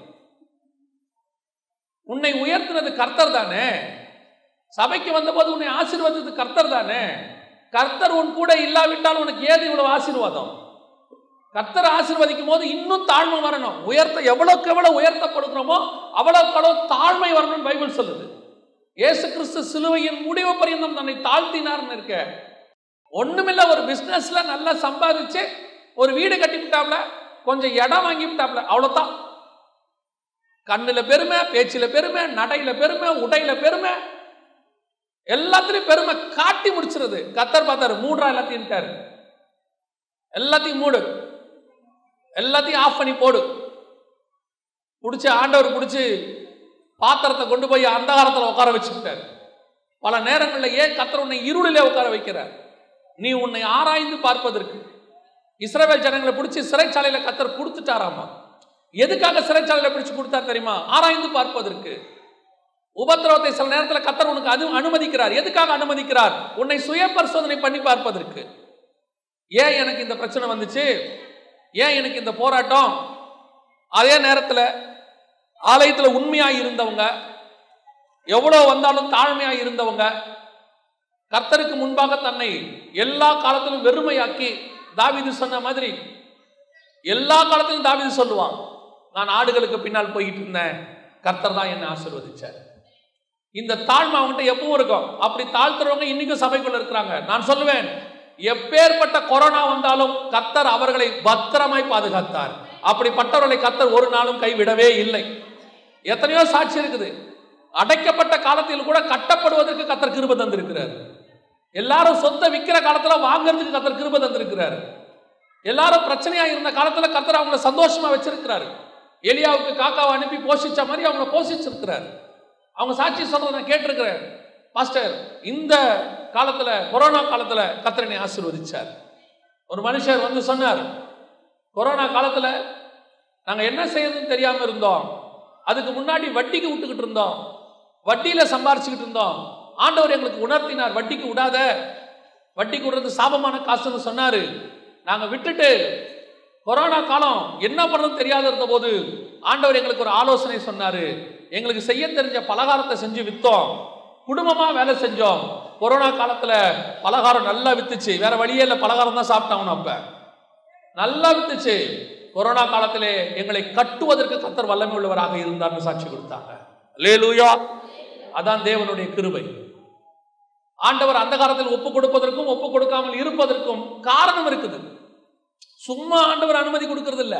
உன்னை உயர்த்தினது கர்த்தர் தானே. சபைக்கு வந்த போது உன்னை ஆசீர்வதித்தது கர்த்தர் தானே. கர்த்தர் உன் கூட இல்லாவிட்டால் உனக்கு ஏது இவ்வளவு ஆசீர்வாதம்? கர்த்தர் ஆசீர்வதிக்கும் போது இன்னும் தாழ்மை வரணும். எவ்வளவுக்கு எவ்வளவு உயர்த்தப்படுகிறோமோ அவ்வளவுக்கு அவ்வளவு தாழ்மை வரணும்னு பைபிள் சொல்லுது. இயேசு கிறிஸ்து சிலுவையின் முடிவு பரியந்தம் தன்னை தாழ்த்தினார்னு இருக்க. ஒண்ணுமில்ல, ஒரு பிசினஸ்ல நல்லா சம்பாதிச்சு ஒரு வீடு கட்டிவிட்டாப்ல, கொஞ்சம் இடம் வாங்கி விட்டாப்ல, அவ்வளவுதான். கண்ணுல பெருமை, பேச்சில பெருமை, நடையில பெருமை, உடையில பெருமை, எல்லாத்திலையும் பெருமை காட்டி முடிச்சிருது. கர்த்தர் பார்த்தாரு, மூடுறா எல்லாத்தையும், எல்லாத்தையும் மூடு, எல்லாத்தையும் ஆஃப் பண்ணி போடு. பிடிச்சி ஆண்டவர் பிடிச்சி பாத்திரத்தை கொண்டு போய் அந்தகாரத்தில் உட்கார வச்சுக்கிட்டார். பல நேரங்களில் ஏன் கர்த்தர் உன்னை இருளிலே உட்கார வைக்கிறார்? நீ உன்னை ஆராய்ந்து பார்ப்பதற்கு. இஸ்ரவேல் ஜனங்களை பிடிச்சி சிறைச்சாலையில கர்த்தர் கொடுத்துட்டாராமா. எதுக்காக சிறைச்சாலையில பிடிச்சு கொடுத்தார் தெரியுமா? ஆராய்ந்து பார்ப்பதற்கு. உபத்திரவத்தை சில நேரத்தில் கர்த்தர் உனக்கு அது அனுமதிக்கிறார். எதுக்காக அனுமதிக்கிறார்? உன்னை சுய பரிசோதனை பண்ணி பார்ப்பதற்கு. ஏன் எனக்கு இந்த பிரச்சனை வந்துச்சு, ஏன் எனக்கு இந்த போராட்டம்? அதே நேரத்தில் ஆலயத்தில் உண்மையாக இருந்தவங்க, எவ்வளோ வந்தாலும் தாழ்மையாக இருந்தவங்க, கர்த்தருக்கு முன்பாக தன்னை எல்லா காலத்திலும் வெறுமையாக்கி, தாவீது சொன்ன மாதிரி எல்லா காலத்திலும் தாவீது சொல்லுவான், நான் ஆடுகளுக்கு பின்னால் போயிட்டு இருந்தேன், கர்த்தர் தான் என்னை ஆசீர்வதிச்சார். இந்த தாழ்மை அவங்ககிட்ட எப்பவும் இருக்கும். அப்படி தாழ்த்துறவங்க இன்னைக்கும் சபைக்குள்ள இருக்கிறாங்க. நான் சொல்லுவேன், எப்பேற்பட்ட கொரோனா வந்தாலும் கர்த்தர் அவர்களை பத்திரமாய் பாதுகாத்தார். அப்படிப்பட்டவர்களை கர்த்தர் ஒரு நாளும் கைவிடவே இல்லை. எத்தனையோ சாட்சி இருக்குது. அடைக்கப்பட்ட காலத்தில் கூட கட்டப்படுவதற்கு கர்த்தர் கிருபை தந்திருக்கிறார். எல்லாரும் சொத்தை விற்கிற காலத்துல வாங்கிறதுக்கு கர்த்தர் கிருபை தந்திருக்கிறார். எல்லாரும் பிரச்சனையா இருந்த காலத்துல கர்த்தர் அவங்களை சந்தோஷமா வச்சிருக்கிறாரு. எலியாவுக்கு காக்காவை அனுப்பி போஷிச்ச மாதிரி அவங்களை போஷிச்சிருக்கிறார். அவங்க சாட்சி சொல்றதை நான் கேட்டிருக்கிறேன். பாஸ்டர், இந்த காலத்துல கொரோனா காலத்துல கர்த்தர் என்னை ஆசீர்வதிச்சார். ஒரு மனுஷர் வந்து சொன்னார், கொரோனா காலத்துல நாங்க என்ன செய்யறதுன்னு தெரியாம இருந்தோம். அதுக்கு முன்னாடி வட்டிக்கு விட்டுக்கிட்டு இருந்தோம், வட்டியில சம்பாரிச்சுக்கிட்டு இருந்தோம். ஆண்டவர் எங்களுக்கு உணர்த்தினார், வட்டிக்கு விடாத, வட்டிக்கு விடுறது சாபமான காசுன்னு சொன்னாரு. நாங்க விட்டுட்டு கொரோனா காலம் என்ன பண்றது தெரியாத இருந்த போது ஆண்டவர் எங்களுக்கு ஒரு ஆலோசனை சொன்னாரு. எங்களுக்கு செய்ய தெரிஞ்ச பலகாரத்தை செஞ்சு வித்தோம், குடும்பமா வேலை செஞ்சோம். கொரோனா காலத்துல பலகாரம் நல்லா வித்துச்சு, வேற வழியே இல்லை, பலகாரம் தான் சாப்பிட்டாங்க. அப்ப நல்லா வித்துச்சு. கொரோனா காலத்திலே எங்களை கட்டுவதற்கு கர்த்தர் வல்லமை உள்ளவராக இருந்தார்னு சாட்சி கொடுத்தாங்க. அல்லேலூயா. அதான் தேவனுடைய கிருபை. ஆண்டவர் அந்த காலத்தில் ஒப்பு கொடுப்பதற்கும் ஒப்பு கொடுக்காமல் இருப்பதற்கும் காரணம் இருக்குது. சும்மா ஆண்டவர் அனுமதி கொடுக்கிறது இல்ல.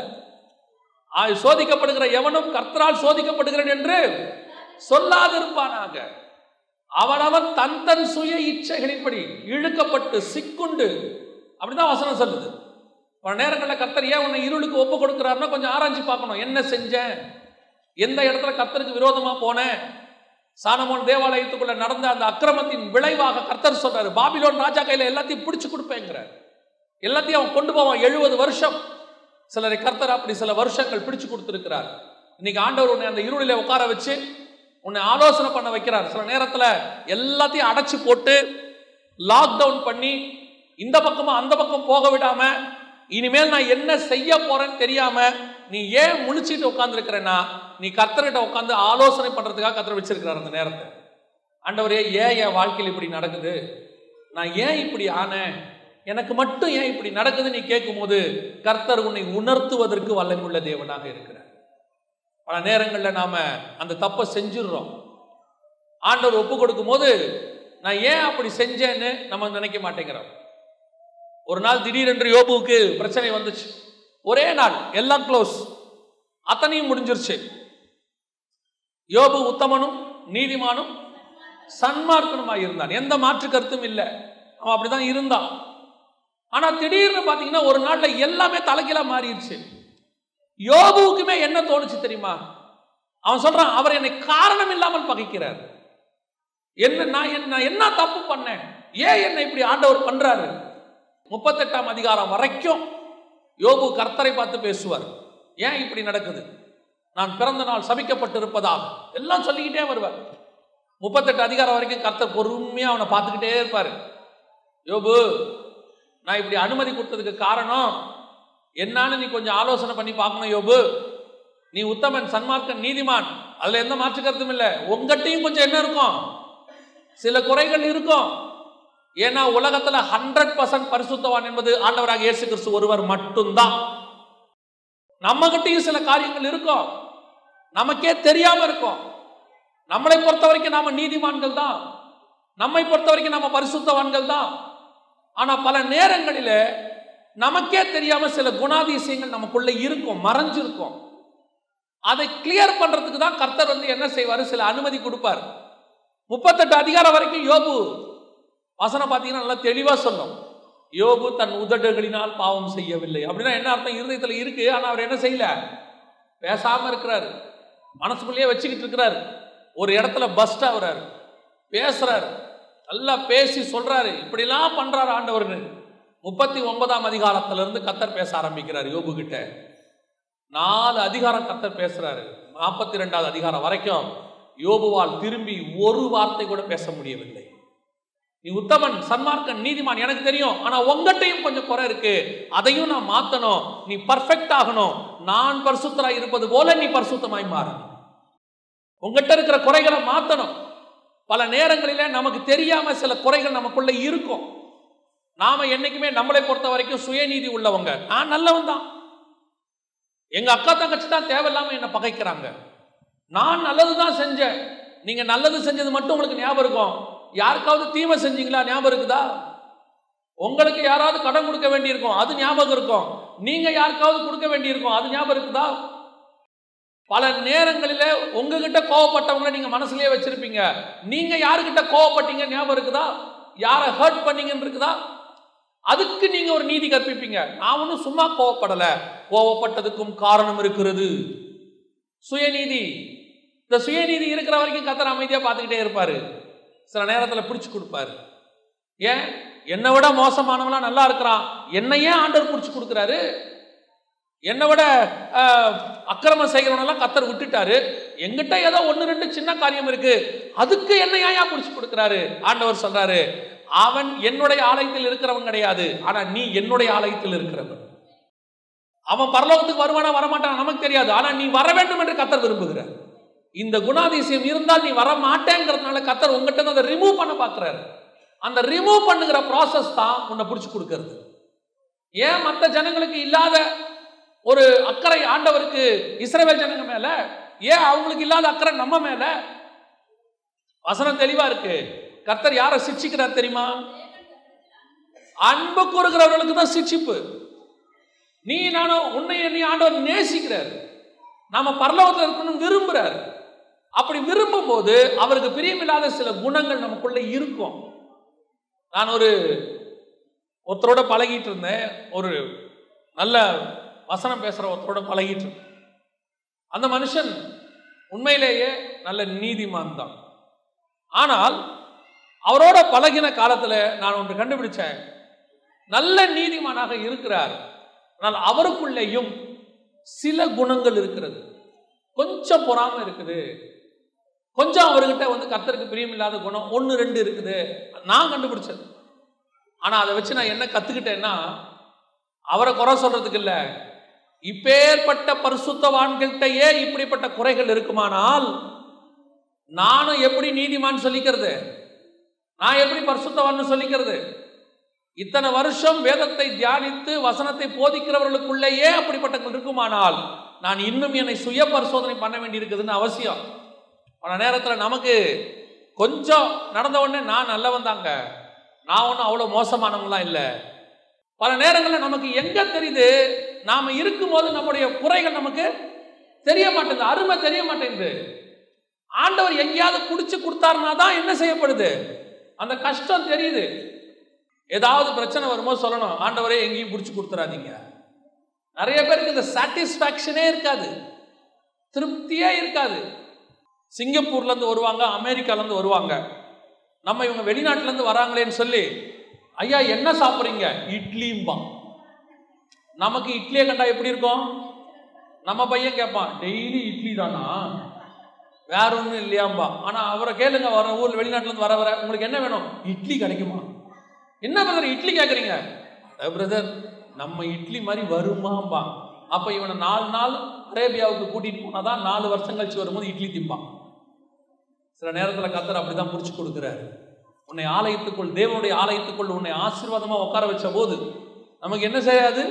சோதிக்கப்படுகிற எவனும் கர்த்தரால் சோதிக்கப்படுகிறேன் என்று சொல்லாதிருப்பானாக. அவனவன் தன் தன் சுய இச்சைகளின்படி இழுக்கப்பட்டு சிக்குண்டு, அப்படிதான் வசனம் சொல்லுது. பல நேரங்களில் கர்த்தர் ஏன் உன்னை இருளுக்கு ஒப்பு கொடுக்கிறாருன்னா கொஞ்சம் ஆராய்ச்சி பார்க்கணும். என்ன செஞ்சேன், எந்த இடத்துல கர்த்தருக்கு விரோதமா போனேன். சாலமோன் தேவாலயத்துக்குள்ள நடந்த அந்த அக்கிரமத்தின் விளைவாக கர்த்தர் சொல்றாரு, பாபிலோன் ராஜா கையில எல்லாத்தையும் பிடிச்சு கொடுப்பேங்கிற, எல்லாத்தையும் அவன் கொண்டு போவான். 70 வருஷம் சிலரை கர்த்தர் அப்படி சில வருஷங்கள் பிடிச்சு கொடுத்திருக்கிறார். இன்னைக்கு ஆண்டவர் உன்னை அந்த இருளில உட்கார வச்சு உன்னை ஆலோசனை பண்ண வைக்கிறார். சில நேரத்தில் எல்லாத்தையும் அடைச்சு போட்டு லாக்டவுன் பண்ணி இந்த பக்கமும் அந்த பக்கம் போக விடாம, இனிமேல் நான் என்ன செய்ய போறேன்னு தெரியாம நீ ஏன் முழிச்சிட்டு உட்கார்ந்துருக்கிறேன்னா, நீ கர்த்தர்கிட்ட உட்காந்து ஆலோசனை பண்றதுக்காக கர்த்தர் வச்சிருக்கிறார் அந்த நேரத்தை. ஆண்டவரே, ஏன் என் வாழ்க்கையில் இப்படி நடக்குது, நான் ஏன் இப்படி ஆனேன், எனக்கு மட்டும் ஏன் இப்படி நடக்குது நீ கேட்கும் போது கர்த்தர் உன்னை உணர்த்துவதற்கு வல்லமையுள்ள தேவனாக இருக்கிறார். பல நேரங்களில் நாம அந்த தப்பை செஞ்சிடுறோம். ஆண்டவர் ஒப்பு கொடுக்கும் போது நான் ஏன் அப்படி செஞ்சேன்னு நம்ம நினைக்க மாட்டேங்கிறோம். ஒரு நாள் திடீரென்று யோபுவுக்கு பிரச்சனை வந்துச்சு. ஒரே நாள் எல்லாம் க்ளோஸ், அத்தனையும் முடிஞ்சிருச்சு. யோபு உத்தமனும் நீதிமானும் சன்மார்க்கனுமாய் இருந்தான், எந்த மாற்று கருத்தும் இல்லை. அவன் அப்படிதான் இருந்தான். ஆனா திடீர்னு பாத்தீங்கன்னா ஒரு நாள்ல எல்லாமே தலைகீழா மாறிடுச்சு. யோபுவுக்குமே என்ன தோணுச்சு தெரியுமா? அவன் சொல்றான், அவர் என்னை காரணம் இல்லாமல் பகைக்கிறார். நான் என்ன தப்பு பண்ணேன், ஏன் என்ன இப்படி ஆண்டவர் பண்றாரு? 38ஆம் அதிகாரம் வரைக்கும் யோபு கர்த்தரை பார்த்து பேசுவார். ஏன் இப்படி நடக்குது, நான் பிறந்த நாள் சபிக்கப்பட்டிருப்பதாக எல்லாம் சொல்லிக்கிட்டே வருவார். 38 அதிகாரம் வரைக்கும் கர்த்தர் பொறுமையா அவனை பார்த்துக்கிட்டே இருப்பாரு. யோபு, நான் இப்படி அனுமதி கொடுத்ததுக்கு காரணம் என்னன்னு நீ கொஞ்சம் ஆலோசனை பண்ணி பார்க்கணும். யோபு, நீ உத்தமன், சன்மார்க்கன், நீதிமான், அதுல எந்த மாற்று கருத்தும் இல்லை. உங்ககிட்டையும் கொஞ்சம் என்ன இருக்கும், சில குறைகள் இருக்கும். ஏன்னா உலகத்துல 100% பரிசுத்தவான் என்பது ஆண்டவராக இயேசு கிறிஸ்து ஒருவர் மட்டும்தான். நம்ம கிட்டையும் சில காரியங்கள் இருக்கும், நமக்கே தெரியாம இருக்கும். நம்மளை பொறுத்த வரைக்கும் நாம நீதிமான்கள் தான், நம்மை பொறுத்த வரைக்கும் நம்ம பரிசுத்தவான்கள் தான். ஆனா பல நேரங்களில நமக்கே தெரியாம சில குணாதிசயங்கள் நமக்குள்ள இருக்கும், மறைஞ்சிருக்கும். அதை கிளியர் பண்றதுக்கு தான் கர்த்தர் வந்து என்ன செய்வாரு, சில அனுமதி கொடுப்பார். 38 அதிகாரம் வரைக்கும் யோபு வசனம் பார்த்தீங்கன்னா நல்லா தெளிவா சொல்லும். யோபு தன் உதடுகளினால் பாவம் செய்யவில்லை. அப்படின்னா என்ன அர்த்தம்? இருதயத்தில் இருக்கு, ஆனா அவர் என்ன செய்யல, பேசாம இருக்கிறாரு. மனசுக்குள்ளேயே வச்சுக்கிட்டு இருக்கிறாரு. ஒரு இடத்துல பஸ்ட் ஆகுறாரு, பேசுறாரு, நல்லா பேசி சொல்றாரு, இப்படிலாம் பண்றாரு ஆண்டவர்னு. 39ஆம் அதிகாரத்திலிருந்து கர்த்தர் பேச ஆரம்பிக்கிறார் யோபு கிட்ட. 4 அதிகாரம் கர்த்தர் பேசுறாரு. 42வது அதிகாரம் வரைக்கும் யோபுவால் திரும்பி ஒரு வார்த்தை கூட பேச முடியவில்லை. நீ உத்தமன், சன்மார்க்கன், நீதிமான் எனக்கு தெரியும், ஆனா உங்ககிட்டையும் கொஞ்சம் குறை இருக்கு, அதையும் நான் மாத்தணும். நீ பர்ஃபெக்ட் ஆகணும், நான் பரிசுத்தராய் இருப்பது போல நீ பரிசுத்தமாய் மாறணும். உங்ககிட்ட இருக்கிற குறைகளை மாத்தணும். பல நேரங்களிலே நமக்கு தெரியாம சில குறைகள் நமக்குள்ள இருக்கும். நாம என்னைக்குமே நம்மளை பொறுத்த வரைக்கும் சுயநீதி உள்ளவங்க. நான் நல்லவன் தான், எங்க அக்கா தங்கச்சி தான் தேவையில்லாம என்ன பகைக்கிறாங்க, நான் நல்லதுதான் செஞ்சேன். நீங்க நல்லது செஞ்சது மட்டும் உங்களுக்கு ஞாபகம் இருக்கும், யாருக்காவது தீமை செஞ்சீங்களா ஞாபகம் இருக்குதா? உங்களுக்கு யாராவது கடன் கொடுக்க வேண்டியிருக்கும், அது ஞாபகம் இருக்கும். நீங்க யாருக்காவது கொடுக்க வேண்டியிருக்கும், அது ஞாபகம் இருக்குதா? பல நேரங்களில உங்ககிட்ட கோவப்பட்டவங்களை நீங்க மனசுலயே வச்சிருப்பீங்க. நீங்க யாருக்கிட்ட கோவப்பட்டீங்க ஞாபகம் இருக்குதா? யாரை ஹர்ட் பண்ணீங்கன்னு இருக்குதா? அதுக்கு நீங்க ஒரு நீதி கற்பிப்பீங்க. நான் ஒன்றும் சும்மா கோவப்படல, கோவப்பட்டதுக்கும் காரணம் இருக்கிறது. சுயநீதி. இந்த சுயநீதி இருக்கிற வரைக்கும் கர்த்தர் அமைதியா பார்த்துக்கிட்டே இருப்பாரு. சில நேரத்தில் பிடிச்சு கொடுப்பாரு. ஏன் என்னை விட மோசமானவனா நல்லா இருக்கிறான், என்னையே ஆண்டவர் பிடிச்சு கொடுக்குறாரு. என்னை விட அக்கிரமம் செய்கிறவனெல்லாம் கர்த்தர் விட்டுட்டாரு. எங்கிட்ட ஏதோ 1-2 சின்ன காரியம் இருக்கு, அதுக்கு என்னையா பிடிச்சு கொடுக்குறாரு. ஆண்டவர் சொல்றாரு, அவன் என்னுடைய ஆலயத்தில் இருக்கிறவன் கிடையாது, ஆனா நீ என்னுடைய ஆலயத்தில் இருக்கிறவன். அவன் பரலோகத்துக்கு வருவானா வரமாட்டான் நமக்கு தெரியாது, ஆனா நீ வர வேண்டும் என்று கர்த்தர் விரும்புகிறார். இந்த குணாதிசயம் இருந்தால் நீ வர மாட்டேங்கிறதுனால கர்த்தர் உங்ககிட்ட அதை ரிமூவ் பண்ண பார்க்கிறாரு. அந்த ரிமூவ் பண்ணுகிற ப்ராசஸ் தான் உன்னை பிடிச்சு கொடுக்கிறது. ஏன் மற்ற ஜனங்களுக்கு இல்லாத ஒரு அக்கறை ஆண்டவருக்கு இஸ்ரவேல் ஜனங்க மேல, ஏன் அவங்களுக்கு இல்லாத அக்கறை நம்ம மேல? வசனம் தெளிவா இருக்கு. கர்த்தர் யாரை சிட்சிக்கிறார் தெரியுமா? அன்பு கூறுகிறவர்களுக்கு தான் சிட்சிப்பு. நீ நானும் உன்னை நீ ஆண்டவர் நேசிக்கிறார், நாம பரலோகத்தில் இருக்கணும் விரும்புறாரு. அப்படி விரும்பும் போது அவருக்கு பிரியமில்லாத சில குணங்கள் நமக்குள்ள இருக்கும். நான் ஒருத்தரோட பழகிட்டு இருந்தேன், ஒரு நல்ல வசனம் பேசுற ஒருத்தரோட பழகிட்டு இருந்தேன். அந்த மனுஷன் உண்மையிலேயே நல்ல நீதிமான் தான். ஆனால் அவரோட பழகின காலத்துல நான் ஒன்று கண்டுபிடிச்சேன், நல்ல நீதிமானாக இருக்கிறார், ஆனால் அவருக்குள்ளேயும் சில குணங்கள் இருக்கிறது. கொஞ்சம் பொறாமை இருக்குது, கொஞ்சம் அவர்கிட்ட கர்த்தருக்கு பிரியமில்லாத குணம் 1-2 இருக்குது, நான் கண்டுபிடிச்சது. ஆனா அதை வச்சு நான் என்ன கத்துக்கிட்டேன்னா, அவரை குறை சொல்றதுக்கு இல்லை, இப்பேற்பட்ட பரிசுத்தவான்கள்கிட்டயே இப்படிப்பட்ட குறைகள் இருக்குமானால் நானும் எப்படி நீதிமான் சொல்லிக்கிறது, நான் எப்படி பரிசுத்தவான் சொல்லிக்கிறது? இத்தனை வருஷம் வேதத்தை தியானித்து வசனத்தை போதிக்கிறவர்களுக்குள்ளேயே அப்படிப்பட்ட இருக்குமானால் நான் இன்னும் என்னை சுய பரிசோதனை பண்ண வேண்டி இருக்குதுன்னு அவசியம். பல நேரத்தில் நமக்கு கொஞ்சம் நடந்த உடனே நான் நல்லவன் தாங்க, நான் ஒன்றும் அவ்வளோ மோசமானவங்களாம் இல்லை. பல நேரங்களில் நமக்கு எங்க தெரியுது, நாம இருக்கும்போது நம்முடைய குறைகள் நமக்கு தெரிய மாட்டேங்குது, அருமை தெரிய மாட்டேங்குது. ஆண்டவர் எங்கேயாவது குடிச்சு கொடுத்தாருனா தான் என்ன செய்யப்படுது, அந்த கஷ்டம் தெரியுது. ஏதாவது பிரச்சனை வரும்போது சொல்லணும், ஆண்டவரே எங்கேயும் குடிச்சு கொடுத்துறாதீங்க. நிறைய பேருக்கு இந்த சாட்டிஸ்ஃபேக்ஷனே இருக்காது, திருப்தியே இருக்காது. சிங்கப்பூர்ல இருந்து வருவாங்க, அமெரிக்கால இருந்து வருவாங்க, நம்ம இவங்க வெளிநாட்டுல இருந்து வராங்களேன்னு சொல்லி, ஐயா என்ன சாப்பிட்றீங்க, இட்லிம்பா. நமக்கு இட்லியை கண்டா எப்படி இருக்கும்? நம்ம பையன் கேட்பான், டெய்லி இட்லி தானா, வேற ஒன்றும் இல்லையாம்பா. ஆனா அவரை கேளுங்க, வர ஊர்ல வெளிநாட்டுல இருந்து வர உங்களுக்கு என்ன வேணும், இட்லி கிடைக்குமா? என்ன பிரதர் இட்லி கேட்குறீங்க? பிரதர் நம்ம இட்லி மாதிரி வருமாம்பா. அப்ப இவனை 4 நாள் அரேபியாவுக்கு கூட்டிட்டு போனாதான் 4 வருஷம் கழிச்சு வரும்போது இட்லி திம்பான். சில நேரத்தில் கர்த்தர் அப்படிதான் புடிச்சு கொடுக்கிறாரு. உன்னை ஆலயத்துக்குள், தேவனுடைய ஆலயத்துக்குள் உன்னை ஆசீர்வாதமா உட்கார வச்ச போது நமக்கு என்ன செய்யாது?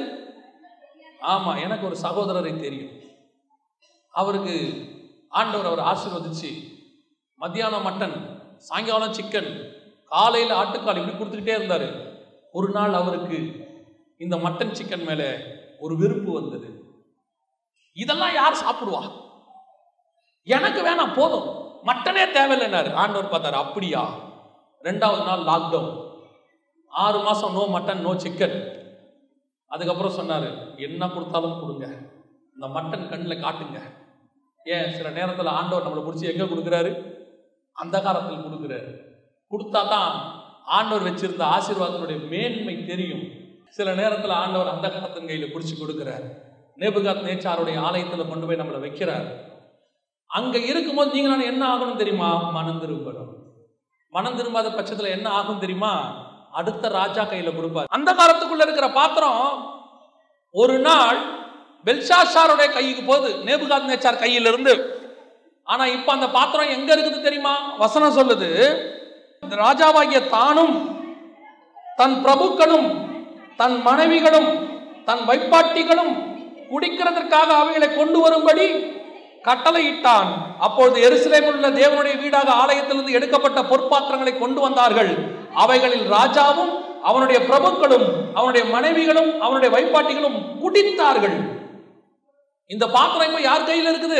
ஆமா, எனக்கு ஒரு சகோதரரை தெரியும், அவருக்கு ஆண்டவர் அவர் ஆசீர்வதிச்சு மத்தியானம் மட்டன், சாயங்காலம் சிக்கன், காலையில் ஆட்டுக்கால் இப்படி கொடுத்துக்கிட்டே இருந்தாரு. ஒரு நாள் அவருக்கு இந்த மட்டன் சிக்கன் மேல ஒரு வெறுப்பு வந்தது. இதெல்லாம் யார் சாப்பிடுவா, எனக்கு வேணாம், போதும், மட்டனே தேவையில்லைன்னாரு. ஆண்டவர் பார்த்தாரு, அப்படியா? 2வது நாள் லாக்டவுன், 6 மாசம் நோ மட்டன் நோ சிக்கன். அதுக்கப்புறம் சொன்னாரு, என்ன கொடுத்தாலும் கொடுங்க, இந்த மட்டன் கண்ணில் காட்டுங்க, ஏன் சில நேரத்தில் ஆண்டவர் நம்மளை பிடிச்சி எங்க கொடுக்குறாரு? அந்த காலத்தில் கொடுக்குறாரு. கொடுத்தா தான் ஆண்டவர் வச்சிருந்த ஆசீர்வாதத்தினுடைய மேன்மை தெரியும். சில நேரத்தில் ஆண்டவர் அந்த காலத்தின் கையில பிடிச்சி கொடுக்குறாரு. நேபுகாத்நேச்சாருடைய ஆலயத்தில் கொண்டு போய் நம்மளை வைக்கிறார். அங்க இருக்கும்போது நீங்க நான் என்ன ஆகணும் தெரியுமா? மனம் திரும்பணும். மனம் திரும்பாத பட்சத்தில் என்ன ஆகும் தெரியுமா? அடுத்த ராஜா கையில கொடுப்பார். அந்த காலத்துக்குள்ள இருக்கிற பாத்திரம் ஒரு நாள் பெல்ஷாசாருடைய கைக்கு போகுது, நேபுகாத்நேச்சார் கையில இருந்து. ஆனா இப்ப அந்த பாத்திரம் எங்க இருக்குது தெரியுமா? வசனம் சொல்லுது, ராஜாவாகிய தானும் தன் பிரபுக்களும் தன் மனைவிகளும் தன் வைப்பாட்டிகளும் குடிக்கிறதற்காக அவைகளை கொண்டு வரும்படி கட்டளையிட்டான். அப்பொழுது எருசலேமில் உள்ள தேவனுடைய வீடாக ஆலயத்திலிருந்து எடுக்கப்பட்ட பொற்பாத்திரங்களை கொண்டு வந்தார்கள். அவைகளில் ராஜாவும் அவனுடைய பிரபுக்களும் அவனுடைய மனைவிகளும் அவனுடைய வைப்பாட்டிகளும் குடித்தார்கள். இந்த பாத்திரம் இப்ப யார் கையில் இருக்குது?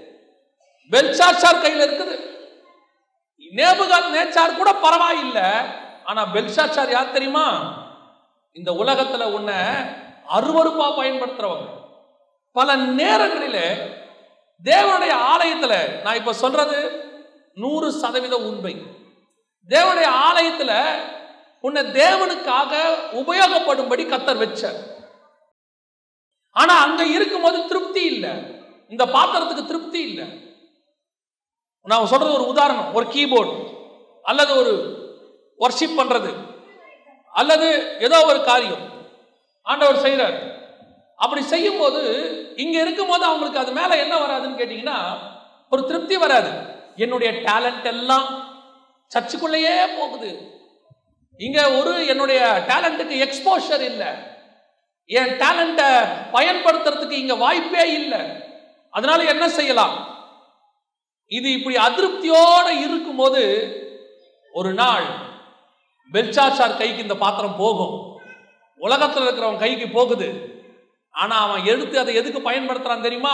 பெல்ஷாசார் கையில் இருக்குது. நேபுகாத்நேச்சார் கூட பரவாயில்லை. ஆனா பெல்ஷாசார் யார் தெரியுமா? இந்த உலகத்துல உன்னை அருவருப்பா பயன்படுத்துறவங்க. பல நேரங்களிலே தேவனுடைய ஆலயத்துல, நான் இப்ப சொல்றது 100% உண்மை, தேவனுடைய ஆலயத்துல உன்னை தேவனுக்காக உபயோகப்படும்படி கர்த்தர் வச்சார். ஆனா அங்க இருக்கும்போது திருப்தி இல்லை, இந்த பாத்திரத்துக்கு திருப்தி இல்லை. நான் சொல்றது ஒரு உதாரணம், ஒரு கீபோர்டு அல்லது ஒரு வர்ஷிப் பண்றது அல்லது ஏதோ ஒரு காரியம் ஆண்டவர் செய்யறார். அப்படி செய்யும் போது இங்க இருக்கும் போது அவங்களுக்கு அது மேல என்ன வராதுன்னு கேட்டீங்கன்னா ஒரு திருப்தி வராது. என்னுடைய டேலண்ட் எல்லாம் சர்ச்சுக்குள்ளேயே போகுது. இங்க ஒரு என்னுடைய டேலண்ட்டுக்கு எக்ஸ்போஷர் இல்லை, என் டேலண்ட பயன்படுத்துறதுக்கு இங்க வாய்ப்பே இல்லை. அதனால என்ன செய்யலாம்? இது இப்படி அதிருப்தியோட இருக்கும்போது ஒரு நாள் பெல்ஷாசார் கைக்கு இந்த பாத்திரம் போகும். உலகத்தில் இருக்கிறவன் கைக்கு போகுது. ஆனா அவன் எடுத்து அதை எதுக்கு பயன்படுத்துறான் தெரியுமா?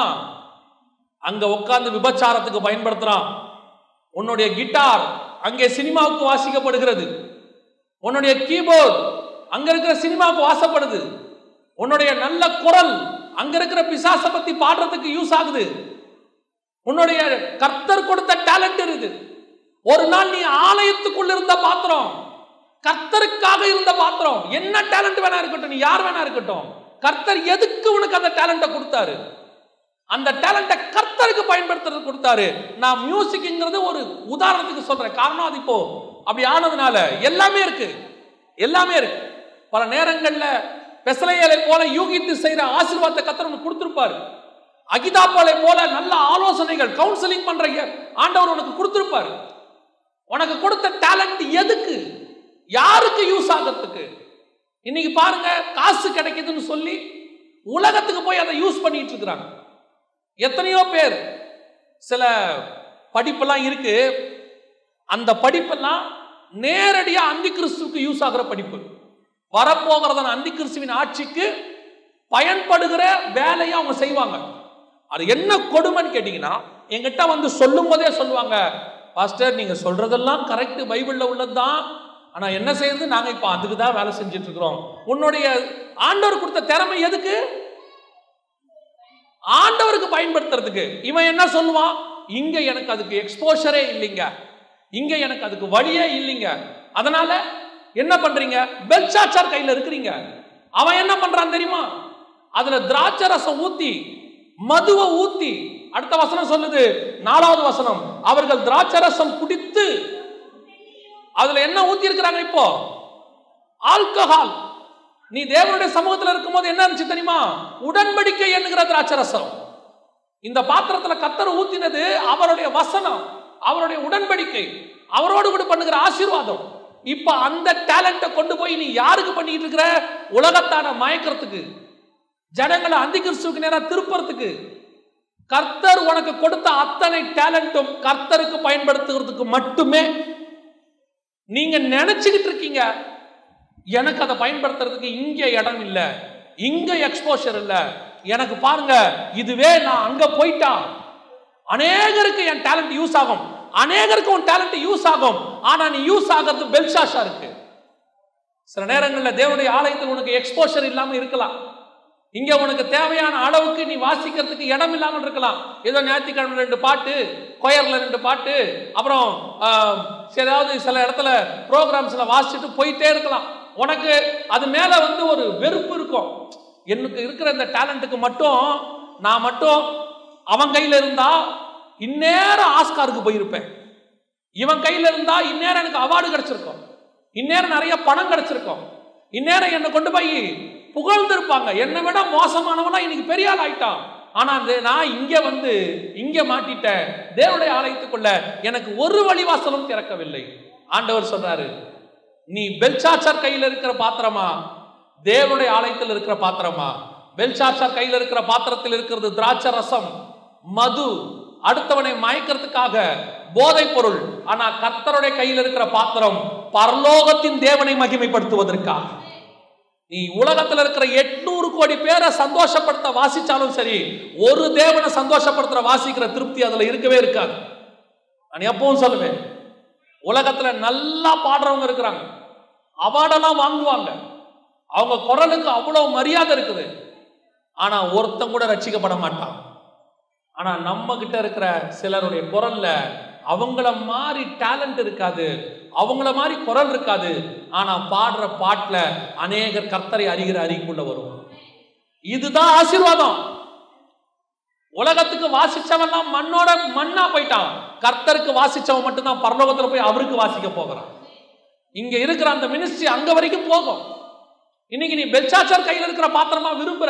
அங்க உட்கார்ந்து விபச்சாரத்துக்கு பயன்படுத்துறான். உன்னுடைய கிட்டார் அங்கே சினிமாவுக்கு வாசிக்கப்படுகிறது. உன்னுடைய கீபோர்டு அங்க இருக்கிற சினிமாவுக்கு வாசப்படுது. உன்னுடைய நல்ல குரல் அங்க இருக்கிற பிசாசை பத்தி பாடுறதுக்கு யூஸ் ஆகுது. உன்னுடைய கர்த்தர் கொடுத்த டேலண்ட் இருக்குது. ஒரு நாள் நீ ஆலயத்துக்குள்ள இருந்த பாத்திரம், கர்த்தருக்காக இருந்த பாத்திரம், என்ன டேலண்ட் வேணா இருக்கட்டும், நீ யார் வேணா இருக்கட்டும், கர்த்தர் எதுக்கு உனக்கு அந்த டேலண்ட கொடுத்தாரு? அந்த டேலண்ட கர்த்தருக்கு பயன்படுத்துறது கொடுத்தாரு. நான் மியூசிக்ங்கிறது ஒரு உதாரணத்துக்கு சொல்றேன். காரணம் அது இப்போ அப்படி ஆனதுனால எல்லாமே இருக்கு, எல்லாமே இருக்கு. பல நேரங்கள்ல பெசலேயலை போல யூகித்து செய்யற ஆசீர்வாதத்தை கர்த்தர் உனக்கு கொடுத்திருப்பாரு. அகிதாபாலை போல நல்ல ஆலோசனைகள், கவுன்சிலிங் பண்ற ஆண்டவர் உனக்கு கொடுத்திருப்பாரு. உனக்கு கொடுத்த டேலண்ட் எதுக்கு, யாருக்கு யூஸ் ஆகிறதுக்கு? இன்னைக்கு பாருங்க, காசு கிடைக்குதுன்னு சொல்லி உலகத்துக்கு போய் அதை யூஸ் பண்ணிட்டு இருக்கிறாங்க. எத்தனையோ பேர் சில படிப்பெல்லாம் இருக்கு, அந்த படிப்பெல்லாம் நேரடியா அந்தி கிறிஸ்துவுக்கு யூஸ் ஆகிற படிப்பு. வரப்போகிறதான அந்தி கிறிஸ்துவின் ஆட்சிக்கு பயன்படுகிற வேலையை அவங்க செய்வாங்க. அது என்ன கொடுமைன்னு கேட்டீங்கன்னா, எங்கிட்ட வந்து சொல்லும் போதே சொல்லுவாங்க, பாஸ்டர் நீங்க சொல்றதெல்லாம் கரெக்ட், பைபிள்ல உள்ளதுதான், ஆனா என்ன செய்யறது, நாங்க இப்ப அதுக்கு தான் வேலை செஞ்சுட்டு இருக்கிறோம். உன்னுடைய ஆண்டவர் கொடுத்த திறமை எதுக்கு? ஆண்டவருக்கு பயன்படுத்துறதுக்கு. இவன் என்ன சொல்லுவான், இங்க எனக்கு அதுக்கு எக்ஸ்போஷரே இல்லைங்க, இங்க எனக்கு அதுக்கு வழியே இல்லைங்க, அதனால என்ன பண்றீங்க, பெல்ஷாசார் கையில இருக்கிறீங்க. அவன் என்ன பண்றான் தெரியுமா? அதுல திராட்சை ரசம் ஊத்தி, மதுவை ஊத்தி, அடுத்த வசனம் சொல்லுது, 4வது வசனம், அவர்கள் திராட்சை ரசம் குடித்து அதுல என்ன ஊத்தி இருக்கிறாங்க? இப்போ ஆல்கஹால். நீ தேவனுடைய சமூகத்தில் இருக்கும்போது என்ன இருந்துச்சு தெரியுமா? உடன்படிக்கை என்கிற திராட்சை ரசம். இந்த பாத்திரத்துல கர்த்தர் ஊத்தினது அவருடைய வசனம், அவருடைய உடன்படிக்கை, அவரோடு கூட பண்ணுகிற ஆசீர்வாதம். இப்ப அந்த டேலண்ட கொண்டு போய் நீ யாருக்கு பண்ணிட்டு இருக்கிற? உலகத்தான மயக்கிறதுக்கு, ஜனங்களை அந்தி கிறிஸ்துவுக்கு நேரா திருப்பறதுக்கு. கர்த்தர் உனக்கு கொடுத்த அத்தனை டேலண்ட்டும் கர்த்தருக்கு பயன்படுத்துறதுக்கு மட்டுமே. நீங்க நினைச்சுக்கிட்டு இருக்கீங்க, எனக்கு அதை பயன்படுத்துறதுக்கு இங்க இடம் இல்லை, இங்க எக்ஸ்போஷர் இல்லை, எனக்கு பாருங்க இதுவே நான் அங்க போயிட்டா அநேகருக்கு என் டேலண்ட் யூஸ் ஆகும், அநேகருக்கு உன் டேலண்ட் யூஸ் ஆகும். ஆனா நீ யூஸ் ஆகிறது பெல்ஷாசா இருக்கு. சில நேரங்களில் தேவனுடைய ஆலயத்தில் உனக்கு எக்ஸ்போஷர் இல்லாம இருக்கலாம். இங்க உனக்கு தேவையான அளவுக்கு நீ வாசிக்கிறதுக்கு இடம் இல்லாமல் இருக்கலாம். ஏதோ ஞாயிற்றுக்கிழமை 2 பாட்டு, கொயர்ல 2 பாட்டு, அப்புறம் ஏதாவது சில இடத்துல ப்ரோக்ராம்ஸ்ல வாசிச்சுட்டு போயிட்டே இருக்கலாம். உனக்கு அது மேல ஒரு வெறுப்பு இருக்கும். எனக்கு இருக்கிற இந்த டேலண்ட்டுக்கு மட்டும் நான் மட்டும் அவன் கையில இருந்தா இந்நேரம் ஆஸ்காருக்கு போயிருப்பேன், இவன் கையில இருந்தா இந்நேரம் எனக்கு அவார்டு கிடைச்சிருக்கும், இந்நேரம் நிறைய பணம் கிடைச்சிருக்கும், இந்நேரம் என்னை கொண்டு போய் புகழ்ந்திருப்பாங்க, என்னை விட மோசமானவனா இன்னைக்கு பெரிய ஆள் ஆயிட்டான். ஆனா நான் இங்க மாட்டிட்டேன். தேவனுடைய ஆலயத்துக்குள்ள எனக்கு ஒரு வழிவாசலும் திறக்கவில்லை. ஆண்டவர் சொல்றாரு, நீ பெல்ஷாத்சார் கையில் இருக்கிற பாத்திரமா, தேவனுடைய ஆலயத்தில் இருக்கிற பாத்திரமா? பெல்ஷாத்சார் கையில் இருக்கிற பாத்திரத்தில் இருக்கிறது திராட்சை ரசம், மது, அடுத்தவனை மயக்கிறதுக்காக போதை பொருள். ஆனா கர்த்தருடைய கையில் இருக்கிற பாத்திரம் பரலோகத்தின் தேவனை மகிமைப்படுத்துவதற்காக. நீ உலகத்தில் இருக்கிற 800 கோடி பேரை சந்தோஷப்படுத்த வாசிச்சாலும் சரி, ஒரு தேவனை சந்தோஷப்படுத்துற வாசிக்கிற திருப்தி அதுல இருக்கவே இருக்காது. நான் எப்பவும் சொல்லுவேன், உலகத்துல நல்லா பாடுறவங்க இருக்கிறாங்க, அவார்டெல்லாம் வாங்குவாங்க, அவங்க குரலுக்கு அவ்வளவு மரியாதை இருக்குது. ஆனா ஒருத்தன் கூட ரட்சிக்கப்பட மாட்டான். ஆனா நம்ம கிட்ட இருக்கிற சிலருடைய குரல்ல அவங்கள மாதிரி டேலண்ட் இருக்காது, அவங்கள மாதிரி குரல் இருக்காது. ஆனா பாடுற பாட்டுல அநேகர் கர்த்தரை அறிகிற அறிவுக்குள்ள வரும். இதுதான் ஆசீர்வாதம். உலகத்துக்கு வாசிச்சவன் தான் மண்ணோட மண்ணா போயிட்டான். கர்த்தருக்கு வாசிச்சவன் மட்டும்தான் பரலோகத்துல போய் அவருக்கு வாசிக்க போகிறான். இங்க இருக்கிற அந்த மினிஸ்ட்ரி அங்க வரைக்கும் போகும். இன்னைக்கு நீ பெல்ஷாத்சார் கையில் இருக்கிற பாத்திரமா விரும்புற,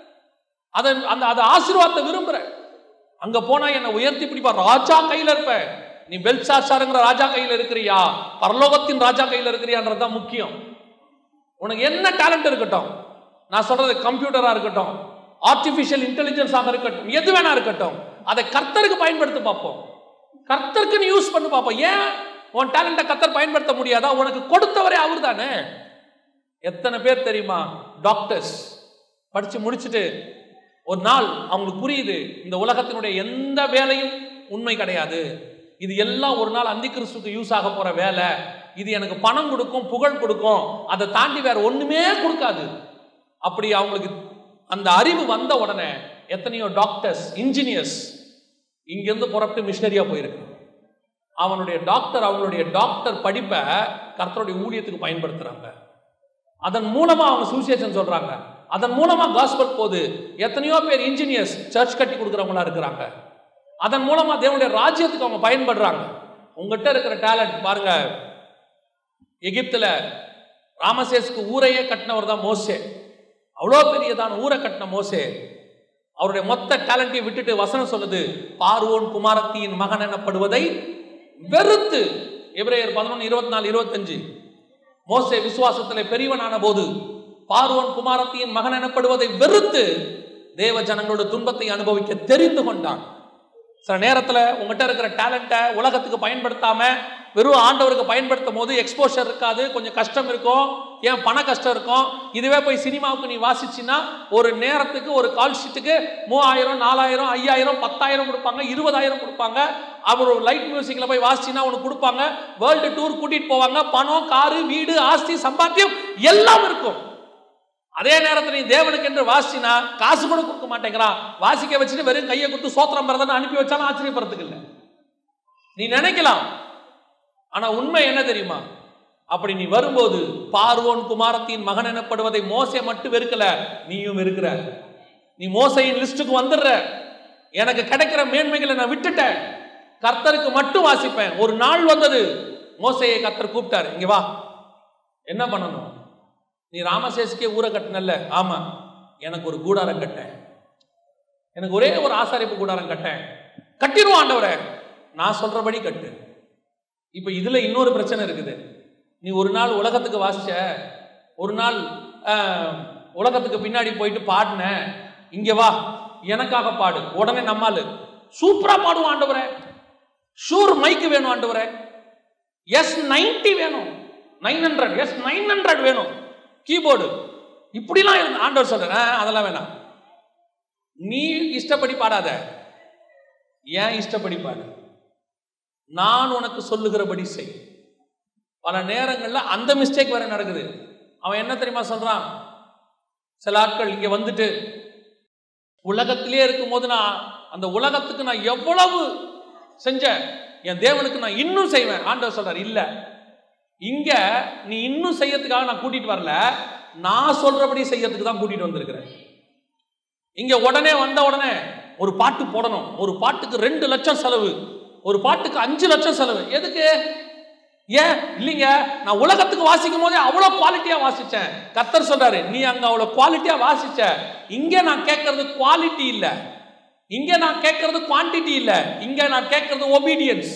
அந்த ஆசீர்வாதத்தை விரும்புற, அங்க போனா என்ன உயர்த்தி பிடிப்பா, ராஜா கையில இருப்ப. நீ பெல்ஷாத்சார்ங்கிற ராஜா கையில இருக்கிறியா, பரலோகத்தின் ராஜா கையில இருக்கிறியான்றதுதான் முக்கியம். உனக்கு என்ன டேலண்ட் இருக்கட்டும், நான் சொல்றது கம்ப்யூட்டரா இருக்கட்டும், ஆர்டிபிஷியல் இன்டெலிஜென்ஸாக இருக்கட்டும், எது வேணா இருக்கட்டும், அதை கர்த்தருக்கு பயன்படுத்த பார்ப்போம். கர்த்தருக்கு நீ யூஸ் பண்ணி பார்ப்போம். ஏன் உன் டேலண்ட்டை கர்த்தர் பயன்படுத்த முடியாதா? உனக்கு கொடுத்தவரே அவர் தானே. எத்தனை பேர் தெரியுமா, டாக்டர்ஸ் படிச்சு முடிச்சுட்டு ஒரு நாள் அவங்களுக்கு புரியுது, இந்த உலகத்தினுடைய எந்த வேலையும் உண்மை கிடையாது, இது எல்லாம் ஒரு நாள் அந்தி கிறிஸ்துக்கு யூஸ் ஆக போற வேலை, இது எனக்கு பணம் கொடுக்கும், புகழ் கொடுக்கும், அதை தாண்டி வேற ஒண்ணுமே கொடுக்காது. அப்படி அவங்களுக்கு அந்த அறிவு வந்த உடனே எத்தனையோ டாக்டர்ஸ், இன்ஜினியர்ஸ் இங்கிருந்து புறப்பட்டு மிஷனரியா போயிருக்கு. அவங்களுடைய டாக்டர் படிப்பை கர்த்தருடைய ஊழியத்துக்கு பயன்படுத்துறாங்க. அதன் மூலமா அவங்க சுவிசேஷம் சொல்றாங்க, அதன் மூலமா காஸ்பல் போகுது. எத்தனையோ பேர் இன்ஜினியர்ஸ் சர்ச் கட்டி கொடுக்குறவங்களா இருக்கிறாங்க. அதன் மூலமா தேவனுடைய ராஜ்யத்துக்கு அவங்க பயன்படுறாங்க. உங்ககிட்ட இருக்கிற டேலண்ட் பாருங்க. எகிப்துல ராமசேஸ்க்கு ஊரையே கட்டினவர் தான் மோசே. அவ்வளோ பெரியதான ஊரை கட்டின மோசே அவருடைய மொத்த டேலண்டையும் விட்டுட்டு வசனம் சொல்லுது, பார்வோன் குமாரத்தியின் மகன் எனப்படுவதை வெறுத்து. எபிரேயர் 11:24-25. மோசே விசுவாசத்திலே பெரியவனான போது பார்வோன் குமாரத்தியின் மகன் எனப்படுவதை வெறுத்து தேவ ஜனங்களோட துன்பத்தை அனுபவிக்க தெரிந்து கொண்டான். சில நேரத்தில் உங்ககிட்ட இருக்கிற டேலண்ட்டை உலகத்துக்கு பயன்படுத்தாம வெறும் ஆண்டவருக்கு பயன்படுத்தும் போது எக்ஸ்போஷர் இருக்காது, கொஞ்சம் கஷ்டம் இருக்கும், ஏன் பண கஷ்டம் இருக்கும். இதுவே போய் சினிமாவுக்கு நீ வாசிச்சின்னா ஒரு நேரத்துக்கு ஒரு கால் ஷீட்டுக்கு 3000, 4000, 5000, 10,000 கொடுப்பாங்க, 20,000 கொடுப்பாங்க. அப்புறம் லைட் மியூசிக்ல போய் வாசிச்சின்னா உனக்கு கொடுப்பாங்க, வேர்ல்டு டூர் கூட்டிட்டு போவாங்க, பணம், காரு, வீடு, ஆஸ்தி, சம்பாத்தியம் எல்லாம் இருக்கும். அதே நேரத்தில் நீ தேவனுக்கு என்று வாசினா காசு கூட கொடுக்க மாட்டேங்கிறான், வாசிக்க வச்சுட்டு வெறும் கையை கொடுத்து சோத்திரம் பெறதுன்னு அனுப்பி வச்சாலும் ஆச்சரியப்படுறதுக்கு இல்லை. நீ நினைக்கலாம், ஆனா உண்மை என்ன தெரியுமா? அப்படி நீ வரும்போது பார்வோன் குமாரத்தின் மகன் எனப்படுவதை மோசே மட்டும் வெறுக்கல, நீயும் இருக்கிற. நீ மோசையின் லிஸ்டுக்கு வந்துடுற. எனக்கு கிடைக்கிற மேன்மைகளை நான் விட்டுட்டேன், கர்த்தருக்கு மட்டும் வாசிப்பேன். ஒரு நாள் வந்தது, மோசையை கர்த்தர் கூப்பிட்டார், இங்க வா, என்ன பண்ணணும்? நீ ராமசேஸ்கே ஊரை கட்டினல்ல? ஆமா. எனக்கு ஒரு கூடாரம் கட்டேன், எனக்கு ஒரே ஒரு ஆசாரிப்பு கூடாரம் கட்டேன். கட்டிடுவோம் ஆண்டவரே, நான் சொல்றபடி கட்டு. இப்ப இதுல இன்னொரு பிரச்சனை இருக்குது. நீ ஒரு நாள் உலகத்துக்கு வாசிச்ச, ஒரு நாள் உலகத்துக்கு பின்னாடி போயிட்டு பாடின, இங்க வா எனக்காக பாடு. உடனே நம்மால் சூப்பரா பாடுவோம் ஆண்டவரே, ஷூர் மைக்கு வேணும் ஆண்டவரே, S90 வேணும், 900, S900 வேணும், கீபோர்டு, இப்படிலாம் இருந்து ஆண்டவர் சொல்ற, அதெல்லாம் வேணாம். நீ இஷ்டப்படி பாடாத, ஏன் இஷ்டப்படி பாடு, நான் உனக்கு சொல்லுகிறபடி செய். பல நேரங்கள்ல அந்த மிஸ்டேக் வேற நடக்குது. அவன் என்ன தெரியுமா சொல்றான்? சில ஆட்கள் இங்க வந்துட்டு உலகத்திலே இருக்கும் போது நான் அந்த உலகத்துக்கு நான் எவ்வளவு செஞ்சேன், என் தேவனுக்கு நான் இன்னும் செய்வேன். ஆண்டவர் சொல்றாரு, இல்ல, இங்க நீ இன்னும் செய்யறதுக்காக நான் கூட்டிட்டு வரல, நான் சொல்றபடி செய்யறதுக்கு தான் கூட்டிட்டு வந்திருக்கிறேன். இங்க உடனே வந்த உடனே ஒரு பாட்டு போடணும், ஒரு பாட்டுக்கு 2 லட்சம் செலவு, ஒரு பாட்டுக்கு 5 லட்சம் செலவு. எதுக்கு? ஏன் இல்லைங்க, நான் உலகத்துக்கு வாசிக்கும் போதே அவ்வளவு குவாலிட்டியா வாசிச்சேன். கர்த்தர் சொல்றாரு, நீ அங்க அவ்வளவு குவாலிட்டியா வாசிச்ச, இங்க நான் கேட்கறது குவாலிட்டி இல்ல, இங்க நான் கேட்கறது குவான்டிட்டி இல்ல, இங்க நான் கேட்கறது ஒபீடியன்ஸ்.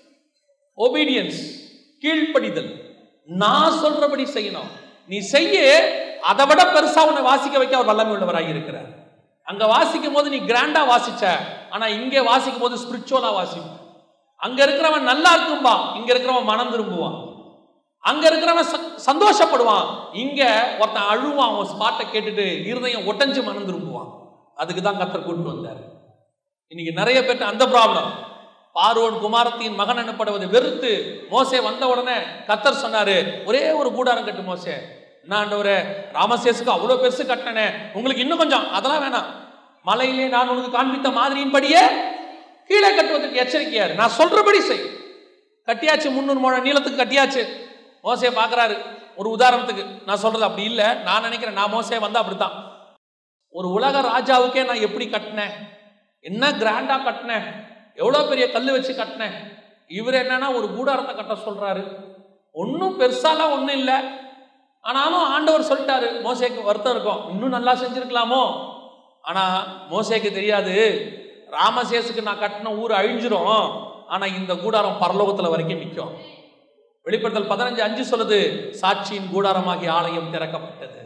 ஒபீடியன்ஸ், கீழ்ப்படிதல். நான் சொல்றபடி செய்யணும். நீ செய்ய, அதை விட பெருசா உன்னை வாசிக்க வைக்க அவர் வல்லமை உள்ளவராக இருக்கிறார். அங்க வாசிக்கும் போது நீ கிராண்டா வாசிச்ச, ஆனா இங்க வாசிக்கும் போது ஸ்பிரிச்சுவலா வாசிப்ப. அங்க இருக்கிறவன் நல்லா இருக்கும்பா, இங்க இருக்கிறவன் மனம் திரும்புவான். அங்க இருக்கிறவன் சந்தோஷப்படுவான், இங்க ஒருத்தன் அழுவான், அவன் பாட்டை கேட்டுட்டு இருதயம் ஒட்டஞ்சு மனம் திரும்புவான். அதுக்கு தான் கர்த்தர் கூட்டு வந்தார். இன்னைக்கு நிறைய பேர் அந்த ப்ராப்ளம். பார்வோன் குமாரத்தின் மகன் எனப்படுவதை வெறுத்து மோசே வந்த உடனே கர்த்தர் சொன்னாரு, ஒரே ஒரு கூடாரம் கட்டு மோசே. என்ன ஆண்டவரே, ராமசேசுக்கு அவ்வளவு பெருசு கட்டினே, உங்களுக்கு இன்னும் கொஞ்சம், அதெல்லாம் வேணாம், மலையிலே நான் உனக்கு காண்பித்த மாதிரியின்படியே கீழே கட்டுவதற்கு எச்சரிக்கையாரு, நான் சொல்றபடி செய். கட்டியாச்சு, 300 முழம் நீளத்துக்கு கட்டியாச்சு. மோசே பாக்குறாரு, ஒரு உதாரணத்துக்கு நான் சொல்றது அப்படி இல்லை, நான் நினைக்கிறேன், நான் மோசே வந்தா அப்படித்தான். ஒரு உலக ராஜாவுக்கே நான் எப்படி கட்டினேன், என்ன கிராண்டா கட்டினேன், எவ்வளவு பெரிய கல்லு வச்சு கட்டினேன். இவர் என்னன்னா ஒரு கூடாரத்தை கட்ட சொல்றாரு. ஒன்னும் பெருசாலாம் ஒன்னும் இல்லை, ஆனாலும் ஆண்டவர் சொல்லிட்டாரு. மோசேக்கு வருத்தம் இருக்கும், இன்னும் நல்லா செஞ்சிருக்கலாமோ. ஆனா மோசேக்கு தெரியாது, ராமசேசுக்கு நான் கட்டின ஊர் அழிஞ்சிரும், ஆனா இந்த கூடாரம் பரலோகத்துல வரைக்கும் நிற்கும். வெளிப்படுத்தல் 15:5 சொல்லுது, சாட்சியின் கூடாரமாகிய ஆலயம் திறக்கப்பட்டது.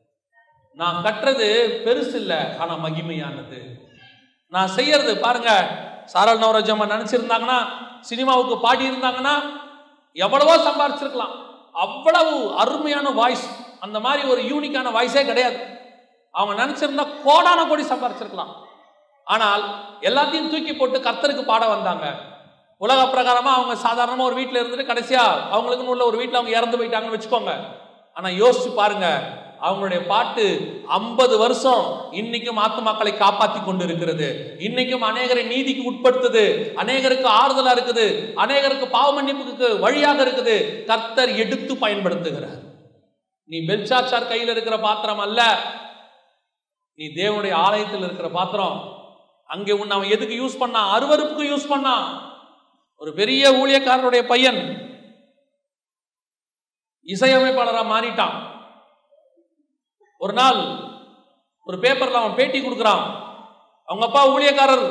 நான் கட்டுறது பெருசு இல்லை, ஆனா மகிமையானது. நான் செய்யறது பாருங்க, சாரல் நவரோஜம்மா நினைச்சிருந்தாங்கன்னா, சினிமாவுக்கு பாடி இருந்தாங்கன்னா எவ்வளவோ சம்பாதிச்சிருக்கலாம். அவ்வளவு அருமையான வாய்ஸ், அந்த மாதிரி ஒரு யூனிக்கான வாய்ஸே கிடையாது. அவங்க நினைச்சிருந்தா கோடான கோடி சம்பாதிச்சிருக்கலாம். ஆனால் எல்லாத்தையும் தூக்கி போட்டு கர்த்தருக்கு பாட வந்தாங்க. உலக பிரகாரமா அவங்க சாதாரணமா ஒரு வீட்டில் இருந்துட்டு கடைசியா அவங்களுக்குன்னு உள்ள ஒரு வீட்டில் அவங்க இறந்து போயிட்டாங்கன்னு வச்சுக்கோங்க. ஆனா யோசிச்சு பாருங்க, அவங்களுடைய பாட்டு 50 வருஷம் இன்னைக்கும் ஆத்துமாக்களை காப்பாற்றி கொண்டு இருக்கிறது. இன்னைக்கும் அநேகரை நீதிக்கு உட்படுத்துது, அநேகருக்கு ஆறுதலா இருக்குது, அநேகருக்கு பாவ மன்னிப்புக்கு வழியாக இருக்குது. கர்த்தர் எடுத்து பயன்படுத்துகிறார். நீ பெல்ஷாத்சார் கையில் இருக்கிற பாத்திரம் அல்ல, நீ தேவனுடைய ஆலயத்தில் இருக்கிற பாத்திரம். அங்கே உன்னை அவன் எதுக்கு யூஸ் பண்ணான்? அருவருப்புக்கு யூஸ் பண்ணான். ஒரு பெரிய ஊழியக்காரருடைய பையன் இசையமைப்பாளராக மாறிட்டான். ஒரு நாள் ஒரு பேப்பர்ல அவன் பேட்டி கொடுக்குறான். அவங்க அப்பா ஊழியக்காரர்,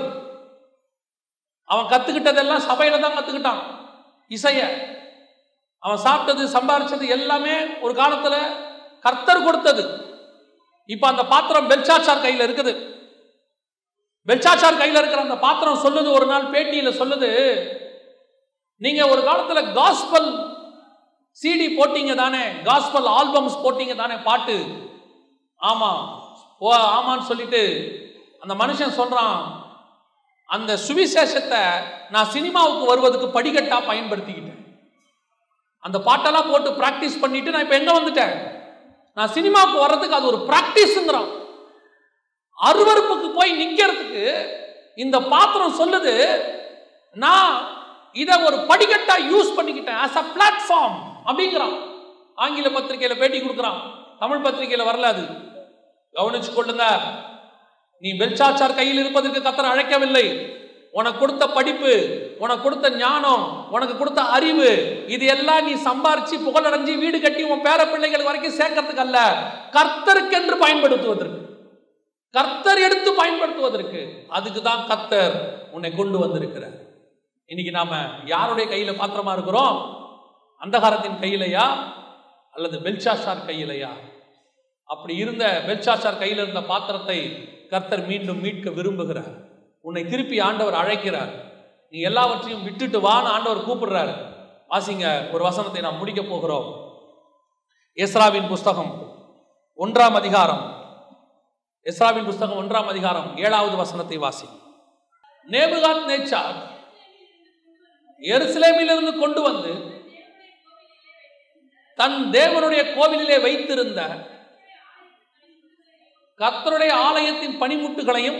அவன் கத்துக்கிட்டதெல்லாம் சபையில தான் கத்துக்கிட்டான். இசைய அவன் சாப்பிட்டது சம்பாரிச்சது எல்லாமே ஒரு காலத்துல கர்த்தர் கொடுத்தது. இப்ப அந்த பாத்திரம் பெல்ஷாத்சார் கையில இருக்குது. பெல்ஷாத்சார் கையில இருக்கிற அந்த பாத்திரம் சொல்லுது, ஒரு நாள் பேட்டியில சொல்லுது, நீங்க ஒரு காலத்துல காஸ்பல் சிடி போட்டீங்க தானே, காஸ்பல் ஆல்பம்ஸ் போட்டீங்க தானே பாட்டு. ஆமா ஆமான்னு சொல்லிட்டு அந்த மனுஷன் சொல்றான், அந்த சுவிசேஷத்தை நான் சினிமாவுக்கு வருவதுக்கு படிக்கட்டா பயன்படுத்திக்கிட்டேன். அந்த பாட்டெல்லாம் போட்டு பிராக்டிஸ் பண்ணிட்டு நான் இப்ப எங்க வந்துட்டேன், நான் சினிமாவுக்கு வர்றதுக்கு அது ஒரு பிராக்டிஸ்ங்கிறான். அருவருப்புக்கு போய் நிக்கிறதுக்கு இந்த பாத்திரம் சொல்லுது, நான் இத ஒரு படிக்கட்டா யூஸ் பண்ணிக்கிட்டேன், as a platform அப்படிங்கிறான். ஆங்கில பத்திரிகையில பேட்டி கொடுக்குறான், தமிழ் பத்திரிகையில வரல. அது கவனிச்சு கொள்ளுங்க. நீ பெல்ஷாத்சார் கையில் இருப்பதற்கு கர்த்தர் அழைக்கவில்லை. உனக்கு கொடுத்த படிப்பு, உனக்கு கொடுத்த ஞானம், உனக்கு கொடுத்த அறிவு, இது எல்லாம் நீ சம்பாரிச்சு புகழடைஞ்சு வீடு கட்டி உன் பேர பிள்ளைகள் வரைக்கும் சேர்க்கறதுக்கு அல்ல, கர்த்தருக்கென்று பயன்படுத்துவதற்கு, கர்த்தர் எடுத்து பயன்படுத்துவதற்கு. அதுக்கு தான் கர்த்தர் உன்னை கொண்டு வந்திருக்கிறார். இன்னைக்கு நாம யாருடைய கையில பாத்திரமா இருக்கிறோம்? அந்தகாரத்தின் கையிலையா அல்லது பெல்ஷாத்சார் கையிலையா? அப்படி இருந்த பெல்ஷாத்சார் கையில் இருந்த பாத்திரத்தை கர்த்தர் மீண்டும் மீட்க விரும்புகிறார். உன்னை திருப்பி ஆண்டவர் அழைக்கிறார். நீ எல்லாவற்றையும் விட்டுட்டு வான்னு ஆண்டவர் கூப்பிடுறார். வாசிங்க, ஒரு வசனத்தை நாம் முடிக்க போகிறோம். எஸ்ராவின் புஸ்தகம் 1ஆம் அதிகாரம், எஸ்ராவின் புஸ்தகம் 1ஆம் அதிகாரம் 7வது வசனத்தை வாசி. நேபுகாத்நேச்சார் எருசலேமிலிருந்து கொண்டு வந்து தன் தேவனுடைய கோவிலிலே வைத்திருந்த கர்த்தருடைய ஆலயத்தின் பனிமுட்டுகளையும்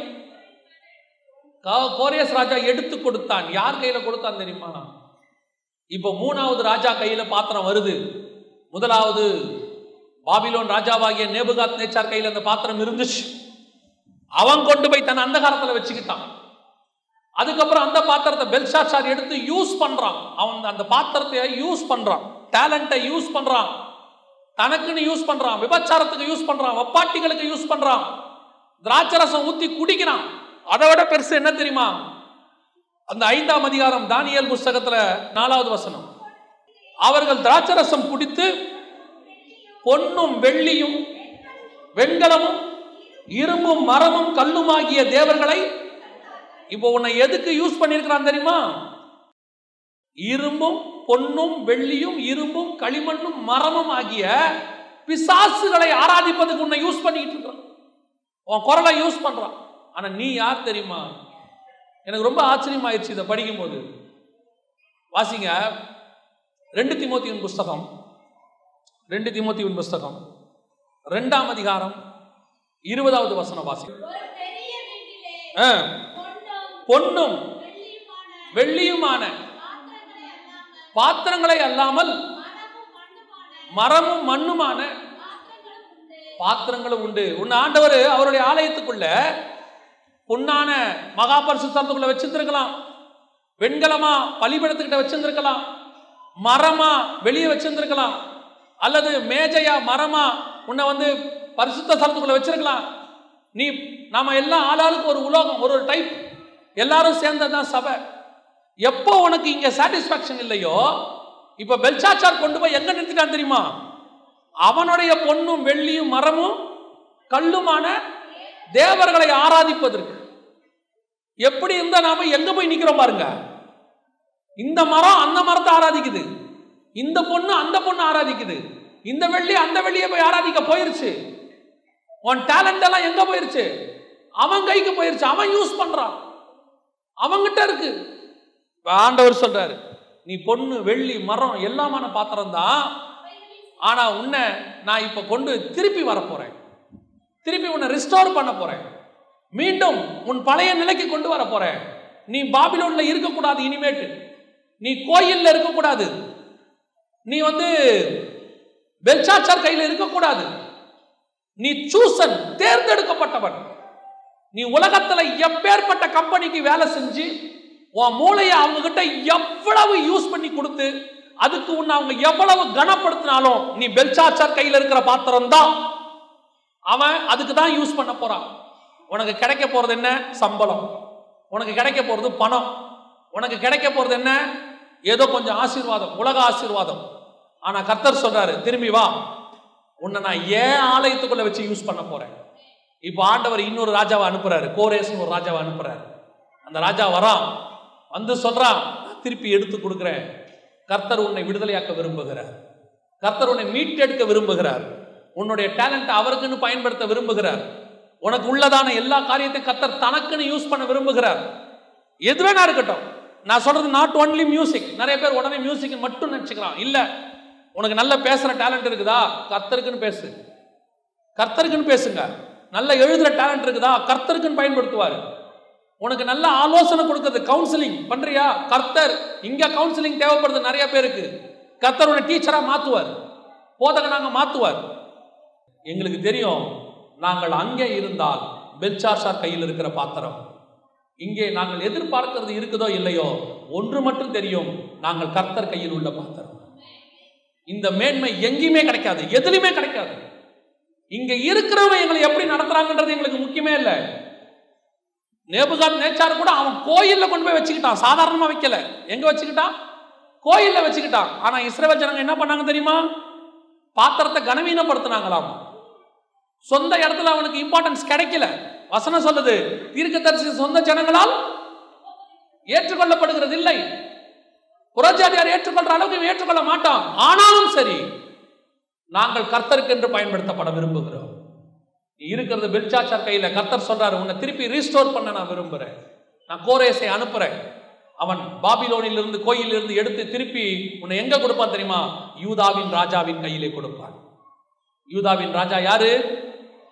கோரேஸ் ராஜா எடுத்து கொடுத்தான். யார் கையில கொடுத்தான் தெரியுமா? இப்ப மூணாவது ராஜா கையில பாத்திரம் வருது. முதலாவது பாபிலோன் ராஜாவாகிய நேபுகாத் நேச்சார் கையில அந்த பாத்திரம் இருந்துச்சு. அவன் கொண்டு போய் தன் அந்த காலத்துல வச்சுக்கிட்டான். அதுக்கப்புறம் அந்த பாத்திரத்தை பெல்ஷாத்சார் எடுத்து யூஸ் பண்றான். அவன் அந்த பாத்திரத்தை யூஸ் பண்றான், டேலண்ட்டை யூஸ் பண்றான், தனக்குன்னு யூஸ் பண்றான், விபச்சாரத்துக்கு யூஸ் பண்றான், வப்பாட்டிகளுக்கு யூஸ் பண்றான், திராட்சரசம் ஊத்தி குடிக்கிறான். அதை விட பெருசு என்ன தெரியுமா? அந்த 5ஆம் அதிகாரம் தானியேல் புஸ்தகத்துல 4வது வசனம், அவர்கள் திராட்சரசம் குடித்து பொன்னும் வெள்ளியும் வெண்கலமும் இரும்பும் மரமும் கல்லுமாகிய தேவர்களை, இப்போ உன்னை எதுக்கு யூஸ் பண்ணிருக்கிறான் தெரியுமா? இரும்பும் பொன்னும் வெள்ளியும் இரும்பும் களிமண்ணும் மரமும் ஆகிய பிசாசுகளை ஆராதிப்பதுக்கு உன்னை யூஸ் பண்ணிட்டு இருக்கிறான். உன் குரலை யூஸ் பண்றான். ஆனா நீ யார் தெரியுமா? எனக்கு ரொம்ப ஆச்சரியமாயிருச்சு இதை படிக்கும் போது. வாசிங்க 2 தீமோத்தேயுவின் புஸ்தகம், 2 தீமோத்தேயுவின் புஸ்தகம் 2ஆம் அதிகாரம் 20வது வசனம் வாசிங்க. பொன்னும் வெள்ளியுமான பாத்திரங்களை அல்லாமல் மரமும் மண்ணுமான பாத்திரங்களும் உண்டு. உன் ஆண்டவர் அவருடைய ஆலயத்துக்குள்ள பொன்னான மகா பரிசுத்தத்துக்குள்ள வச்சிருந்திருக்கலாம், வெண்கலமா பலிபீடத்துக்கிட்ட வச்சிருந்திருக்கலாம், மரமா வெளியே வச்சிருந்திருக்கலாம், அல்லது மேஜையா மரமா உன்னை வந்து பரிசுத்த ஸ்தலத்துக்குள்ள வச்சிருக்கலாம். நீ நாம எல்லாம் ஆளாளுக்கு ஒரு உலோகம், ஒரு டைப், எல்லாரும் சேர்ந்ததான் சபை. எப்போ உனக்கு இங்க சாட்டிஸ்பாக்சன் இல்லையோ, இப்ப பெல்ஷாத்சார் கொண்டு போய் எங்க நிறுத்திட்டான் தெரியுமா? அவனுடைய பொன்னும் வெள்ளியும் மரமும் கல்லுமான தேவர்களை ஆராதிப்பதற்கு. எப்படி இருந்தா நாம எங்க போய் நிக்கிறோம் பாருங்க. இந்த மரம் அந்த மரத்தை ஆராதிக்குது, இந்த பொண்ணு அந்த பொண்ணு ஆராதிக்குது, இந்த வெள்ளி அந்த வெள்ளியை போய் ஆராதிக்க போயிருச்சு. உன் டேலண்ட் எல்லாம் எங்க போயிருச்சு? அவன் கைக்கு போயிருச்சு. அவன் யூஸ் பண்றான், அவங்கிட்ட இருக்கு. ஆண்டவர் சொல்றாரு, நீ பொண்ணு வெள்ளி மரம் எல்லாமான பாத்திரம் தான், ஆனா உன்னை நான் இப்ப கொண்டு திருப்பி வரப்போறேன், திருப்பி உன்னை ரிஸ்டோர் பண்ண போறேன், மீண்டும் உன் பழைய நிலைக்கு கொண்டு வர போறேன். நீ பாபிலோன்ல இருக்கக்கூடாது, இனிமேட்டு நீ கோயில்ல இருக்கக்கூடாது, நீ வந்து பெல்ஷாத்சார் கையில் இருக்கக்கூடாது, நீ சூசன், தேர்ந்தெடுக்கப்பட்டவன். நீ உலகத்துல எப்பேற்பட்ட கம்பெனிக்கு வேலை செஞ்சு உன் மூளையை அவங்க கிட்ட எவ்வளவு யூஸ் பண்ணி கொடுத்து அதுக்கு உன்னை அவங்க எவ்வளவு கனப்படுத்தினாலும் நீ பெல்ஷாத்சார் கையில் இருக்கிற பாத்திரம் தான். அவன் அதுக்கு தான் யூஸ் பண்ண போறான். உனக்கு கிடைக்க போறது என்ன? சம்பளம். உனக்கு கிடைக்க போறது பணம். உனக்கு கிடைக்க போறது என்ன? ஏதோ கொஞ்சம் ஆசீர்வாதம், உலக ஆசீர்வாதம். ஆனா கர்த்தர் சொல்றாரு, திரும்பி வா, உன்னை நான் ஏன் ஆலயத்துக்குள்ள வச்சு யூஸ் பண்ண போறேன். இப்போ ஆண்டவர் இன்னொரு ராஜாவை அனுப்புறாரு, கோரேஸ் ஒரு ராஜாவை அனுப்புறாரு. அந்த ராஜா வரான், வந்து சொல்றான், திருப்பி எடுத்து கொடுக்கிறேன். கர்த்தர் உன்னை விடுதலையாக்க விரும்புகிறார், கர்த்தர் உன்னை மீட்டெடுக்க விரும்புகிறார், உன்னுடைய டேலண்ட் அவருக்குன்னு பயன்படுத்த விரும்புகிறார், உனக்கு உள்ளதான எல்லா காரியத்தையும் கர்த்தர் தனக்குன்னு யூஸ் பண்ண விரும்புகிறார். எது வேணா இருக்கட்டும். நான் சொல்றது நாட் ஒன்லி மியூசிக். நிறைய பேர் உடனே மியூசிக் மட்டும் நினைச்சுக்கிறான். இல்ல, உனக்கு நல்ல பேசுற டேலண்ட் இருக்குதா? கர்த்தருக்குன்னு பேசு, கர்த்தருக்குன்னு பேசுங்க. நல்ல எழுதுற டேலண்ட் இருக்குதா? கர்த்தருக்குன்னு பயன்படுத்துவார். உனக்கு நல்ல ஆலோசனை கொடுக்கிறது, கவுன்சிலிங் பண்றியா? கர்த்தர். இங்க கவுன்சிலிங் தேவைப்படுது நிறைய பேருக்கு. கர்த்தர் உன்னை டீச்சரா மாத்துவார், போதகனாக மாத்துவார். எங்களுக்கு தெரியும், நாங்கள் அங்கே இருந்தால் பெல்ஷாத்சார் கையில் இருக்கிற பாத்திரம். இங்கே நாங்கள் எதிர்பார்க்கிறது இருக்குதோ இல்லையோ, ஒன்று மட்டும் தெரியும், நாங்கள் கர்த்தர் கையில் உள்ள பாத்திரம். இந்த மேன்மை எங்கேயுமே கிடைக்காது, எதுலையுமே கிடைக்காது. இங்க இருக்கிறவங்க எங்களை எப்படி நடத்துறாங்கன்றது எங்களுக்கு முக்கியமே இல்லை. நேபுகாத் நேச்சார் கூட அவன் கோயில்ல கொண்டு போய் வச்சுக்கிட்டான், சாதாரணமா வைக்கல. எங்க வச்சுக்கிட்டான்? கோயில்ல வச்சுக்கிட்டான். ஆனா இஸ்ரவேல் ஜனங்க என்ன பண்ணாங்க தெரியுமா? பாத்திரத்தை கனவீனப்படுத்தினாங்களாம். சொந்த இடத்துல அவனுக்கு இம்பார்ட்டன்ஸ் கிடைக்கல. வசனம் சொல்லுது, தீர்க்கதரிசி சொந்த ஜனங்களால் ஏற்றுக்கொள்ளப்படுகிறது இல்லை. புறஜாதியார் ஏற்றுக்கொள்ற அளவுக்கு ஏற்றுக்கொள்ள மாட்டான். ஆனாலும் சரி, நாங்கள் கர்த்தருக்கு என்று பயன்படுத்தப்பட விரும்புகிறோம். இருக்கிறது பெல்ஷாத்சார் கையில. கர்த்தர் சொல்றாரு, உன்னை திருப்பி ரீஸ்டோர் பண்ண நான் விரும்புறேன். நான் கோரேசை அனுப்புறேன். அவன் பாபிலோனில் இருந்து, கோயிலில் இருந்து எடுத்து திருப்பி உன்னை எங்க கொடுப்பான் தெரியுமா? யூதாவின் ராஜாவின் கையிலே கொடுப்பான். யூதாவின் ராஜா யாரு?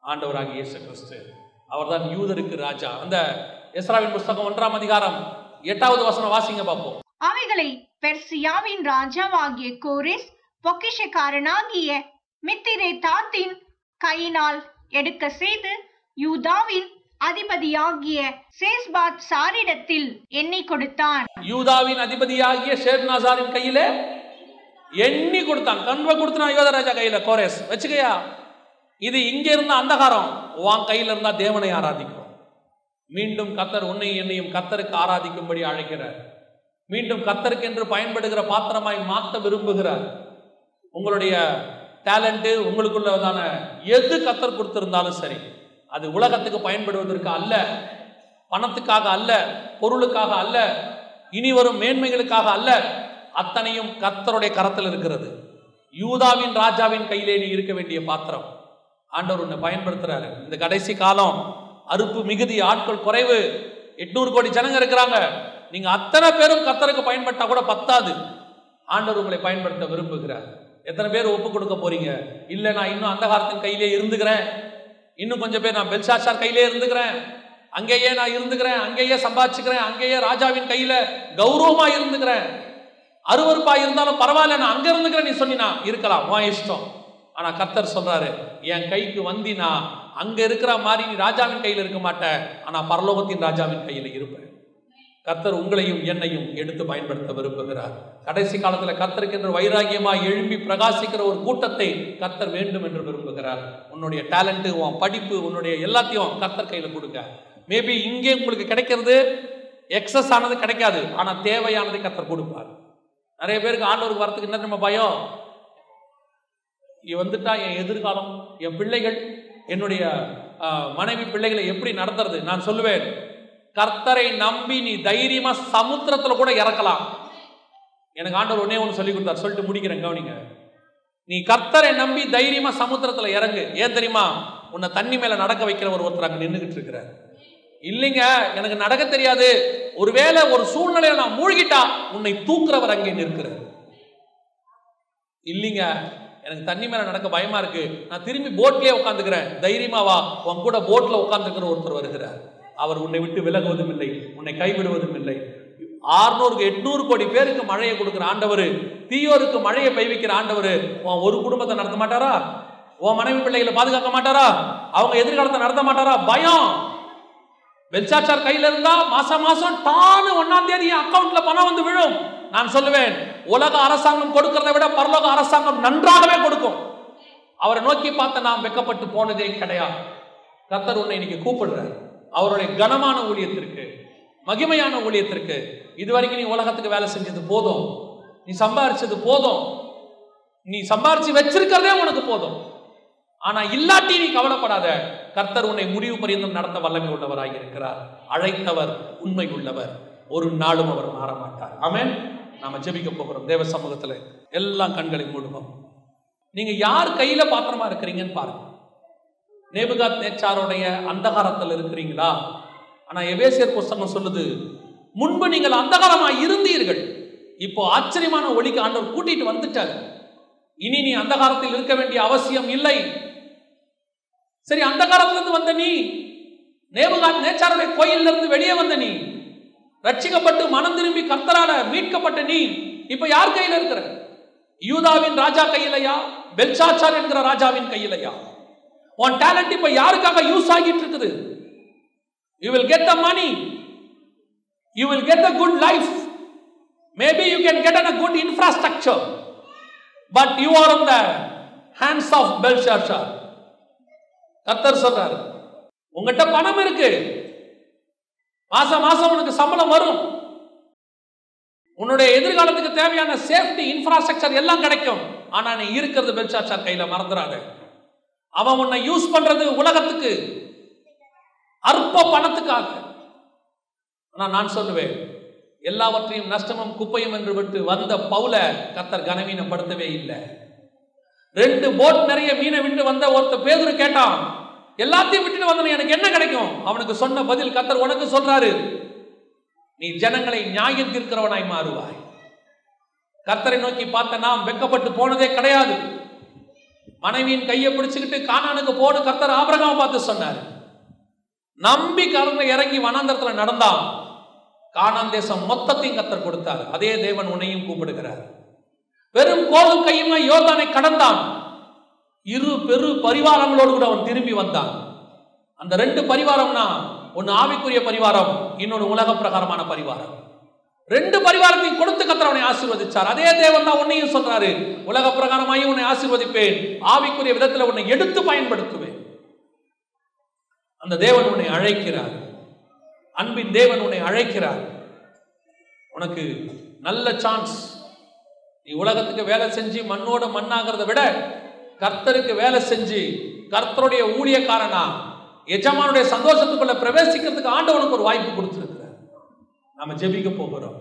ஆண்டவராகிய இயேசு கிறிஸ்து. அவர்தான் யூதருக்கு ராஜா. அந்த எஸ்ராவின் புஸ்தகம் 1ஆம் அதிகாரம் 8வது வசனம் வாசிங்க பார்ப்போம். அவைகளை பெர்சியாவின் ராஜாவாகிய கோரேஸ் பொக்கிஷக்காரனாகிய மித்திரேதாத்தின் கையினால் எடுக்க செய்து யூதாவின் அதிபதியாகிய சேஸ்பாத் சாரிடத்தில் எண்ணி கொடுத்தான். யூதாவின் அதிபதியாகிய ஷேத்னாசாரின் கையில எண்ணி கொடுத்தான். கன்வ கொடுத்தான் யூதா ராஜா கையில. கோரேஸ் வச்சுக்கையா, இது இங்க இருந்த அந்தகாரம் உன் கையில இருந்தா தேவனை ஆராதிக்கும். மீண்டும் கர்த்தர் உன்னை என்னையும் கர்த்தருக்கு ஆராதிக்கும்படி அழைக்கிறார். மீண்டும் கர்த்தருக்கு என்று பயன்படுகிற பாத்திரமாய் மாற்ற விரும்புகிறார். உங்களுடைய டேலண்ட், உங்களுக்குள்ளதான எது கர்த்தர் கொடுத்திருந்தாலும் சரி, அது உலகத்துக்கு பயன்படுவதற்கு அல்ல, பணத்துக்காக அல்ல, பொருளுக்காக அல்ல, இனி வரும் மேன்மைகளுக்காக அல்ல. அத்தனையும் கர்த்தருடைய கரத்தில் இருக்கிறது. யூதாவின் ராஜாவின் கையிலே நீ இருக்க வேண்டிய பாத்திரம். ஆண்டவர் உன்னை பயன்படுத்துறாரு. இந்த கடைசி காலம் அறுப்பு மிகுதி, ஆட்கள் குறைவு, 800 கோடி ஜனங்க இருக்கிறாங்க. நீங்க அத்தனை பேரும் கர்த்தருக்கு பயன்பட்டா கூட பத்தாது. ஆண்டவர் உங்களை பயன்படுத்த விரும்புகிறார். எத்தனை பேர் ஒப்பு கொடுக்க போறீங்க? இல்ல, நான் இன்னும் அந்தகாரத்தின் கையிலே இருந்துக்கிறேன், இன்னும் கொஞ்சம் பேர் நான் பெல்ஷாத்சார் கையிலே இருந்துக்கிறேன், அங்கேயே நான் இருந்துக்கிறேன், அங்கேயே சம்பாதிச்சுக்கிறேன், அங்கேயே ராஜாவின் கையில கௌரவமா இருந்துக்கிறேன், அருவருப்பா இருந்தாலும் பரவாயில்ல, நான் அங்க இருந்துக்கிறேன் நீ சொன்னா இருக்கலாம், உன் இஷ்டம். ஆனா கர்த்தர் சொல்றாரு, என் கைக்கு வந்தினா அங்க இருக்கிற மாதிரி நீ ராஜாவின் கையில் இருக்க மாட்ட, ஆனா பரலோகத்தின் ராஜாவின் கையில இருப்ப. கர்த்தர் உங்களையும் என்னையும் எடுத்து பயன்படுத்த விரும்புகிறார். கடைசி காலத்துல கர்த்தருக்கு என்று வைராகியமாய் எழும்பி பிரகாசிக்கிற ஒரு கூட்டத்தை கர்த்தர் வேண்டும் என்று விரும்புகிறார். உன்னுடைய டேலண்ட், உன் படிப்பு, உன்னுடைய எல்லாத்தையும் கர்த்தர் கையில கொடுங்க. மேபி இங்கே உங்களுக்கு கிடைக்கிறது எக்ஸஸ் ஆனது கிடைக்காது, ஆனா தேவையானதை கர்த்தர் கொடுப்பார். நிறைய பேருக்கு ஆண்டவருக்கு வரத்துக்கு என்ன நம்ம பயம், வந்துட்டா என் எதிர்காலம், என் பிள்ளைகள், என்னுடைய மனைவி பிள்ளைகளை எப்படி நடத்துறது? நான் சொல்லுவேன், கர்த்தரை நம்பி நீ தைரியமா சமுத்திரத்துல கூட இறக்கலாம். எனக்கு ஆண்டவர் ஒன்னே ஒன்று சொல்லி கொடுத்தார், சொல்லிட்டு முடிக்கிறேன், கவனிங்க. நீ கர்த்தரை நம்பி தைரியமா சமுத்திரத்துல இறங்கு. ஏன் தெரியுமா? உன்னை தண்ணி மேல நடக்க வைக்கிற ஒருத்தர் அங்க நின்றுகிட்டு இருக்கிறார். இல்லைங்க, எனக்கு நடக்க தெரியாது, ஒருவேளை ஒரு சூழ்நிலையில நான் மூழ்கிட்டா உன்னை தூக்குறவர் அங்கே நிற்கிறார். இல்லைங்க, எனக்கு தண்ணி மேல நடக்க பயமா இருக்கு, நான் திரும்பி போட்லயே உட்காந்துக்கிறேன், தைரியமா வா, உன் கூட போட்ல உட்காந்துக்கிற ஒருத்தர் வருகிறார். அவர் உன்னை விட்டு விலகுவதும் இல்லை, உன்னை கைவிடுவதும் இல்லை. 600-800 கோடி பேருக்கு மழையை கொடுக்கிற ஆண்டவர், தீயோருக்கு மழையை பெய்விக்கிற ஆண்டவர், உன் ஒரு குடும்பத்தை நடத்த மாட்டாரா? உன் மனைவி பிள்ளைகளை பாதுகாக்க மாட்டாரா? அவங்க எதிர்காலத்தை நடத்த மாட்டாரா? பயம். பெல்ஷாத்சார் கையில இருந்தா மாசம் மாசம் டானு 1ஆம் தேதி அக்கவுண்ட்ல பணம் வந்து விழும். நான் சொல்லுவேன், உலக அரசாங்கம் கொடுக்கிறதை விட பரலோக அரசாங்கம் நன்றாகவே கொடுக்கும். அவரை நோக்கி பார்த்த நாம் வெக்கப்பட்டு போனதே கிடையாது. கர்த்தர் உன்னை இன்னைக்கு கூப்பிடுறார் அவருடைய கனமான ஊழியத்திற்கு, மகிமையான ஊழியத்திற்கு. இதுவரைக்கும் நீ உலகத்துக்கு வேலை செஞ்சது போதும், நீ சம்பாரிச்சது போதும், நீ சம்பாரிச்சு வச்சிருக்கிறதே உனக்கு போதும். ஆனா இல்லாட்டி நீ கவலைப்படாத, கர்த்தர் உன்னை முடிவு பரியந்தம் நடத்த வல்லமை உள்ளவராக இருக்கிறார். அழைத்தவர் உண்மை உள்ளவர், ஒரு நாளும் அவர் மாற மாட்டார். ஆமென். நாம ஜெபிக்க போகிறோம் தேவ சமூகத்துல. எல்லாம் கண்களை மூடுவோம். நீங்க யார் கையில பாத்திரமா இருக்கிறீங்கன்னு பாருங்க. நேபுகாத் நேச்சாருடைய அந்தகாரத்தில் இருக்கிறீங்களா? ஆனா எபேசியர் புஸ்தகம் சொல்லுது, முன்பு நீங்கள் அந்தகாரமா இருந்தீர்கள், இப்போ ஆச்சரியமான ஒளிக்கு ஆண்டவர் கூட்டிட்டு வந்துட்டார். இனி நீ அந்தகாரத்தில் இருக்க வேண்டிய அவசியம் இல்லை. சரி, அந்தகாரத்திலிருந்து வந்த நீ, நேபுகாத் நேச்சாருடைய கோயிலிருந்து இருந்து வெளியே வந்த நீ, ரட்சிக்கப்பட்டு மனம் திரும்பி கர்த்தரால மீட்கப்பட்ட நீ, இப்ப யார் கையில இருக்கிற? யூதாவின் ராஜா கையிலையா? பெல்ஷாத்சார் என்கிற ராஜாவின் கையிலையா? உன் டேலண்ட் இப்ப யாருக்காக யூஸ் ஆகிட்டு இருக்குது? You will get the money, you will get the good life, maybe you can get a good infrastructure, but you are in the hands of Belshazzar. கர்த்தர் சொல்றாரு, உங்ககிட்ட பணம் இருக்கு, மாசம் மாசம் உனக்கு சம்பளம் வரும், உன்னுடைய எதிர்காலத்துக்கு தேவையான சேஃப்டி இன்ஃப்ராஸ்ட்ரக்சர் எல்லாம் கிடைக்கும். ஆனா நீ இருக்கிறது பெல்ஷாத்சார் கையில, மறந்துடாத. அவன் உன்னை யூஸ் பண்றது உலகத்துக்கு, அற்ப பணத்துக்காக. ஆனா நான் சொல்லுவேன், எல்லாவற்றையும் நஷ்டமும் குப்பையும் என்று விட்டு வந்த பவுல கர்த்தர் கனவீனப்படுத்தவே இல்லை. 2 போட் நிறைய மீனை விட்டு வந்த ஒருத்தர் பேதுரு கேட்டான், எல்லாத்தையும் விட்டுட்டு வந்தன, எனக்கு என்ன கிடைக்கும்? அவனுக்கு சொன்ன பதில் கர்த்தர் உனக்கு சொல்றாரு, நீ ஜனங்களை நியாயம் தீர்க்கிறவனாய் மாறுவாய். கர்த்தரை நோக்கி பார்த்த நாம் வெக்கப்பட்டு போனதே கிடையாது. மனைவியின் கையை பிடிச்சுக்கிட்டு கானானுக்கு போடு கர்த்தர் ஆபிரகாமை பார்த்து சொன்னார். நம்பி கலந்து இறங்கி வனாந்தரத்துல நடந்தான். கானான் தேசம் மொத்தத்தையும் கர்த்தர் கொடுத்தார். அதே தேவன் உன்னையும் கூப்பிடுகிறார். வெறும் கோலும் கையுமா யோர்தானை கடந்தான். இரு பெரு பரிவாரங்களோடு கூட அவன் திரும்பி வந்தான். அந்த 2 பரிவாரம்னா, ஒன்னு ஆவிக்குரிய பரிவாரம், இன்னொரு உலக பிரகாரமான பரிவாரம். 2 பரிவாரத்தையும் கொடுத்து கர்த்தர் அவனை ஆசீர்வதிச்சார். அதே தேவன் தான் உன்னையும் சொல்றாரு, உலக பிரகாரமாயும் உன்னை ஆசீர்வதிப்பேன், ஆவிக்குரிய விதத்தில் உன்னை எடுத்து பயன்படுத்துவேன். அந்த தேவன் உன்னை அழைக்கிறார். அன்பின் தேவன் உன்னை அழைக்கிறார். உனக்கு நல்ல சான்ஸ். நீ உலகத்துக்கு வேலை செஞ்சு மண்ணோட மண்ணாகிறத விட கர்த்தருக்கு வேலை செஞ்சு கர்த்தருடைய ஊழியக்காரனா எஜமானுடைய சந்தோஷத்துக்குள்ள பிரவேசிக்கிறதுக்கு ஆண்டவனுக்கு ஒரு வாய்ப்பு கொடுத்திருக்கிறார். நாம ஜெபிக்க போகிறோம்.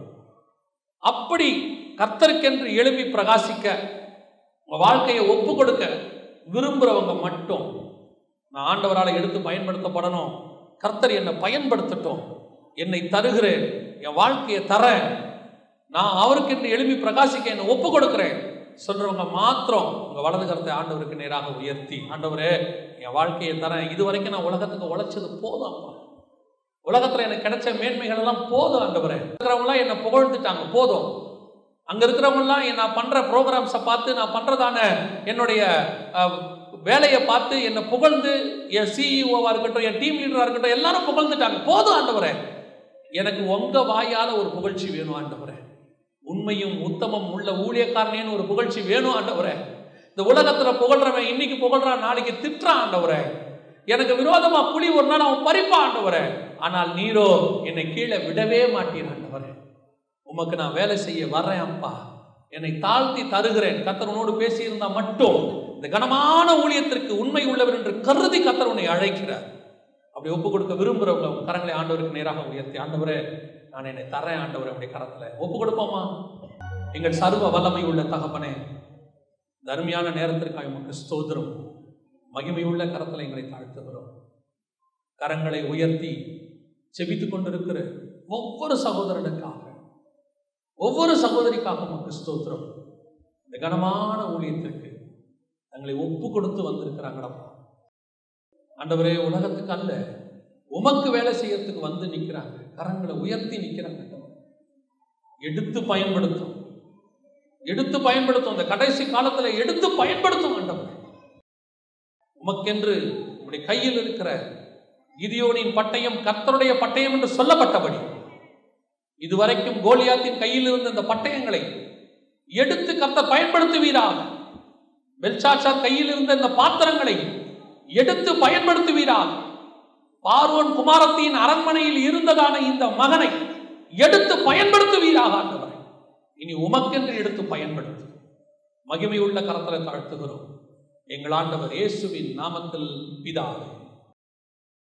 அப்படி கர்த்தருக்கென்று எழுப்பி பிரகாசிக்க, உங்க வாழ்க்கையை ஒப்பு கொடுக்க விரும்புறவங்க மட்டும், நான் ஆண்டவரால் எடுத்து பயன்படுத்தப்படணும், கர்த்தர் என்னை பயன்படுத்தட்டும், என்னை தருகிறேன், என் வாழ்க்கையை தரேன், நான் அவருக்கென்று எழுப்பி பிரகாசிக்க என்னை ஒப்பு கொடுக்கிறேன் சொல்றவங்க மாத்திரம் உங்க வலது கரத்தை ஆண்டவருக்கு நேராக உயர்த்தி, ஆண்டவரே என் வாழ்க்கையை தரேன், இதுவரைக்கும் நான் உலகத்துக்கு உழைச்சது போதும், உலகத்துல எனக்கு கிடைச்ச மேன்மைகள் எல்லாம் போதும் ஆண்டவரே, இருக்கிறவங்களாம் என்னை புகழ்ந்துட்டாங்க போதும், அங்க இருக்கிறவங்கலாம் நான் பண்ற ப்ரோக்ராம்ஸை பார்த்து, நான் பண்றதான என்னுடைய வேலையை பார்த்து என்னை புகழ்ந்து, என் சிஇஓவா இருக்கட்டும், என் டீம் லீடரா இருக்கட்டும், எல்லாரும் புகழ்ந்துட்டாங்க போதும் ஆண்டவரே, எனக்கு உங்க வாயால ஒரு புகழ்ச்சி வேணும் ஆண்டவரே, உண்மையும் உத்தமம் உள்ள ஊழியக்காரனேன்னு ஒரு புகழ்ச்சி வேணும் ஆண்டவரே. இந்த உலகத்துல புகழ்றவன் இன்னைக்கு புகழ்றான், நாளைக்கு திட்டுறான் ஆண்டவரே, எனக்கு விரோதமா புலி ஒரு நாள் அவன் பறிப்பான் ஆண்டவரே, ஆனால் நீரோ என்னை கீழே விடவே மாட்டீர் ஆண்டவரே, உமக்கு நான் வேலை செய்ய வர்றேன் அப்பா, என்னை தாழ்த்தி தருகிறேன். கர்த்தர் உன்னோடு பேசியிருந்தா மட்டும் இந்த கனமான ஊழியத்திற்கு உண்மை உள்ளவர் என்று கருதி கர்த்தர் உன்னை அழைக்கிறார். அப்படி ஒப்பு கொடுக்க விரும்புகிறவங்க கரங்களை ஆண்டவருக்கு நேராக உயர்த்தி, ஆண்டவரே நான் என்னை தரேன் ஆண்டவரே, அப்படி கரத்துல ஒப்பு கொடுப்போமா? எங்கள் சர்வ வல்லமை உள்ள தகப்பனே, இந்த அருமையான நேரத்திற்காக உமக்கு ஸ்தோத்திரம். மகிமை உள்ள கரத்துல எங்களை தாழ்த்துகிறோம். கரங்களை உயர்த்தி செபித்துக் கொண்டிருக்கிற ஒவ்வொரு சகோதரனுக்காக, ஒவ்வொரு சகோதரிக்காக உமக்கு ஸ்தோத்திரம். இந்த கனமான ஊழியத்திற்கு தங்களை ஒப்பு கொடுத்து வந்திருக்கிறாங்களப்பா ஆண்டவரே, உலகத்துக்கு அல்ல உமக்கு வேலை செய்யறதுக்கு வந்து நிற்கிறாங்க, கரங்களை உயர்த்தி நிற்கிறாங்க. எடுத்து பயன்படுத்தும், எடுத்து பயன்படுத்தும், இந்த கடைசி காலத்துல எடுத்து பயன்படுத்தும் ஆண்டவரே. உமக்கென்று உங்களுடைய கையில் இருக்கிற கிதியோனின் பட்டயம் கர்த்தருடைய பட்டயம் என்று சொல்லப்பட்டபடி, இதுவரைக்கும் கோலியாத்தின் கையில் இருந்த இந்த பட்டயங்களை எடுத்து கர்த்தர் பயன்படுத்துவீராக. பெல்ஷாத்சார் கையில் இருந்த இந்த பாத்திரங்களை எடுத்து பயன்படுத்துவீராக. பார்வோன் குமாரத்தின் அரண்மனையில் இருந்ததான இந்த மகனை எடுத்து பயன்படுத்துவீராக ஆண்டவரே. இனி உமக்கென்று எடுத்து பயன்படுத்து. மகிமை உள்ள கரத்தில் தாழ்த்துகிறோம் எங்கள் ஆண்டவர் இயேசுவின் நாமத்தில் பிதாவே.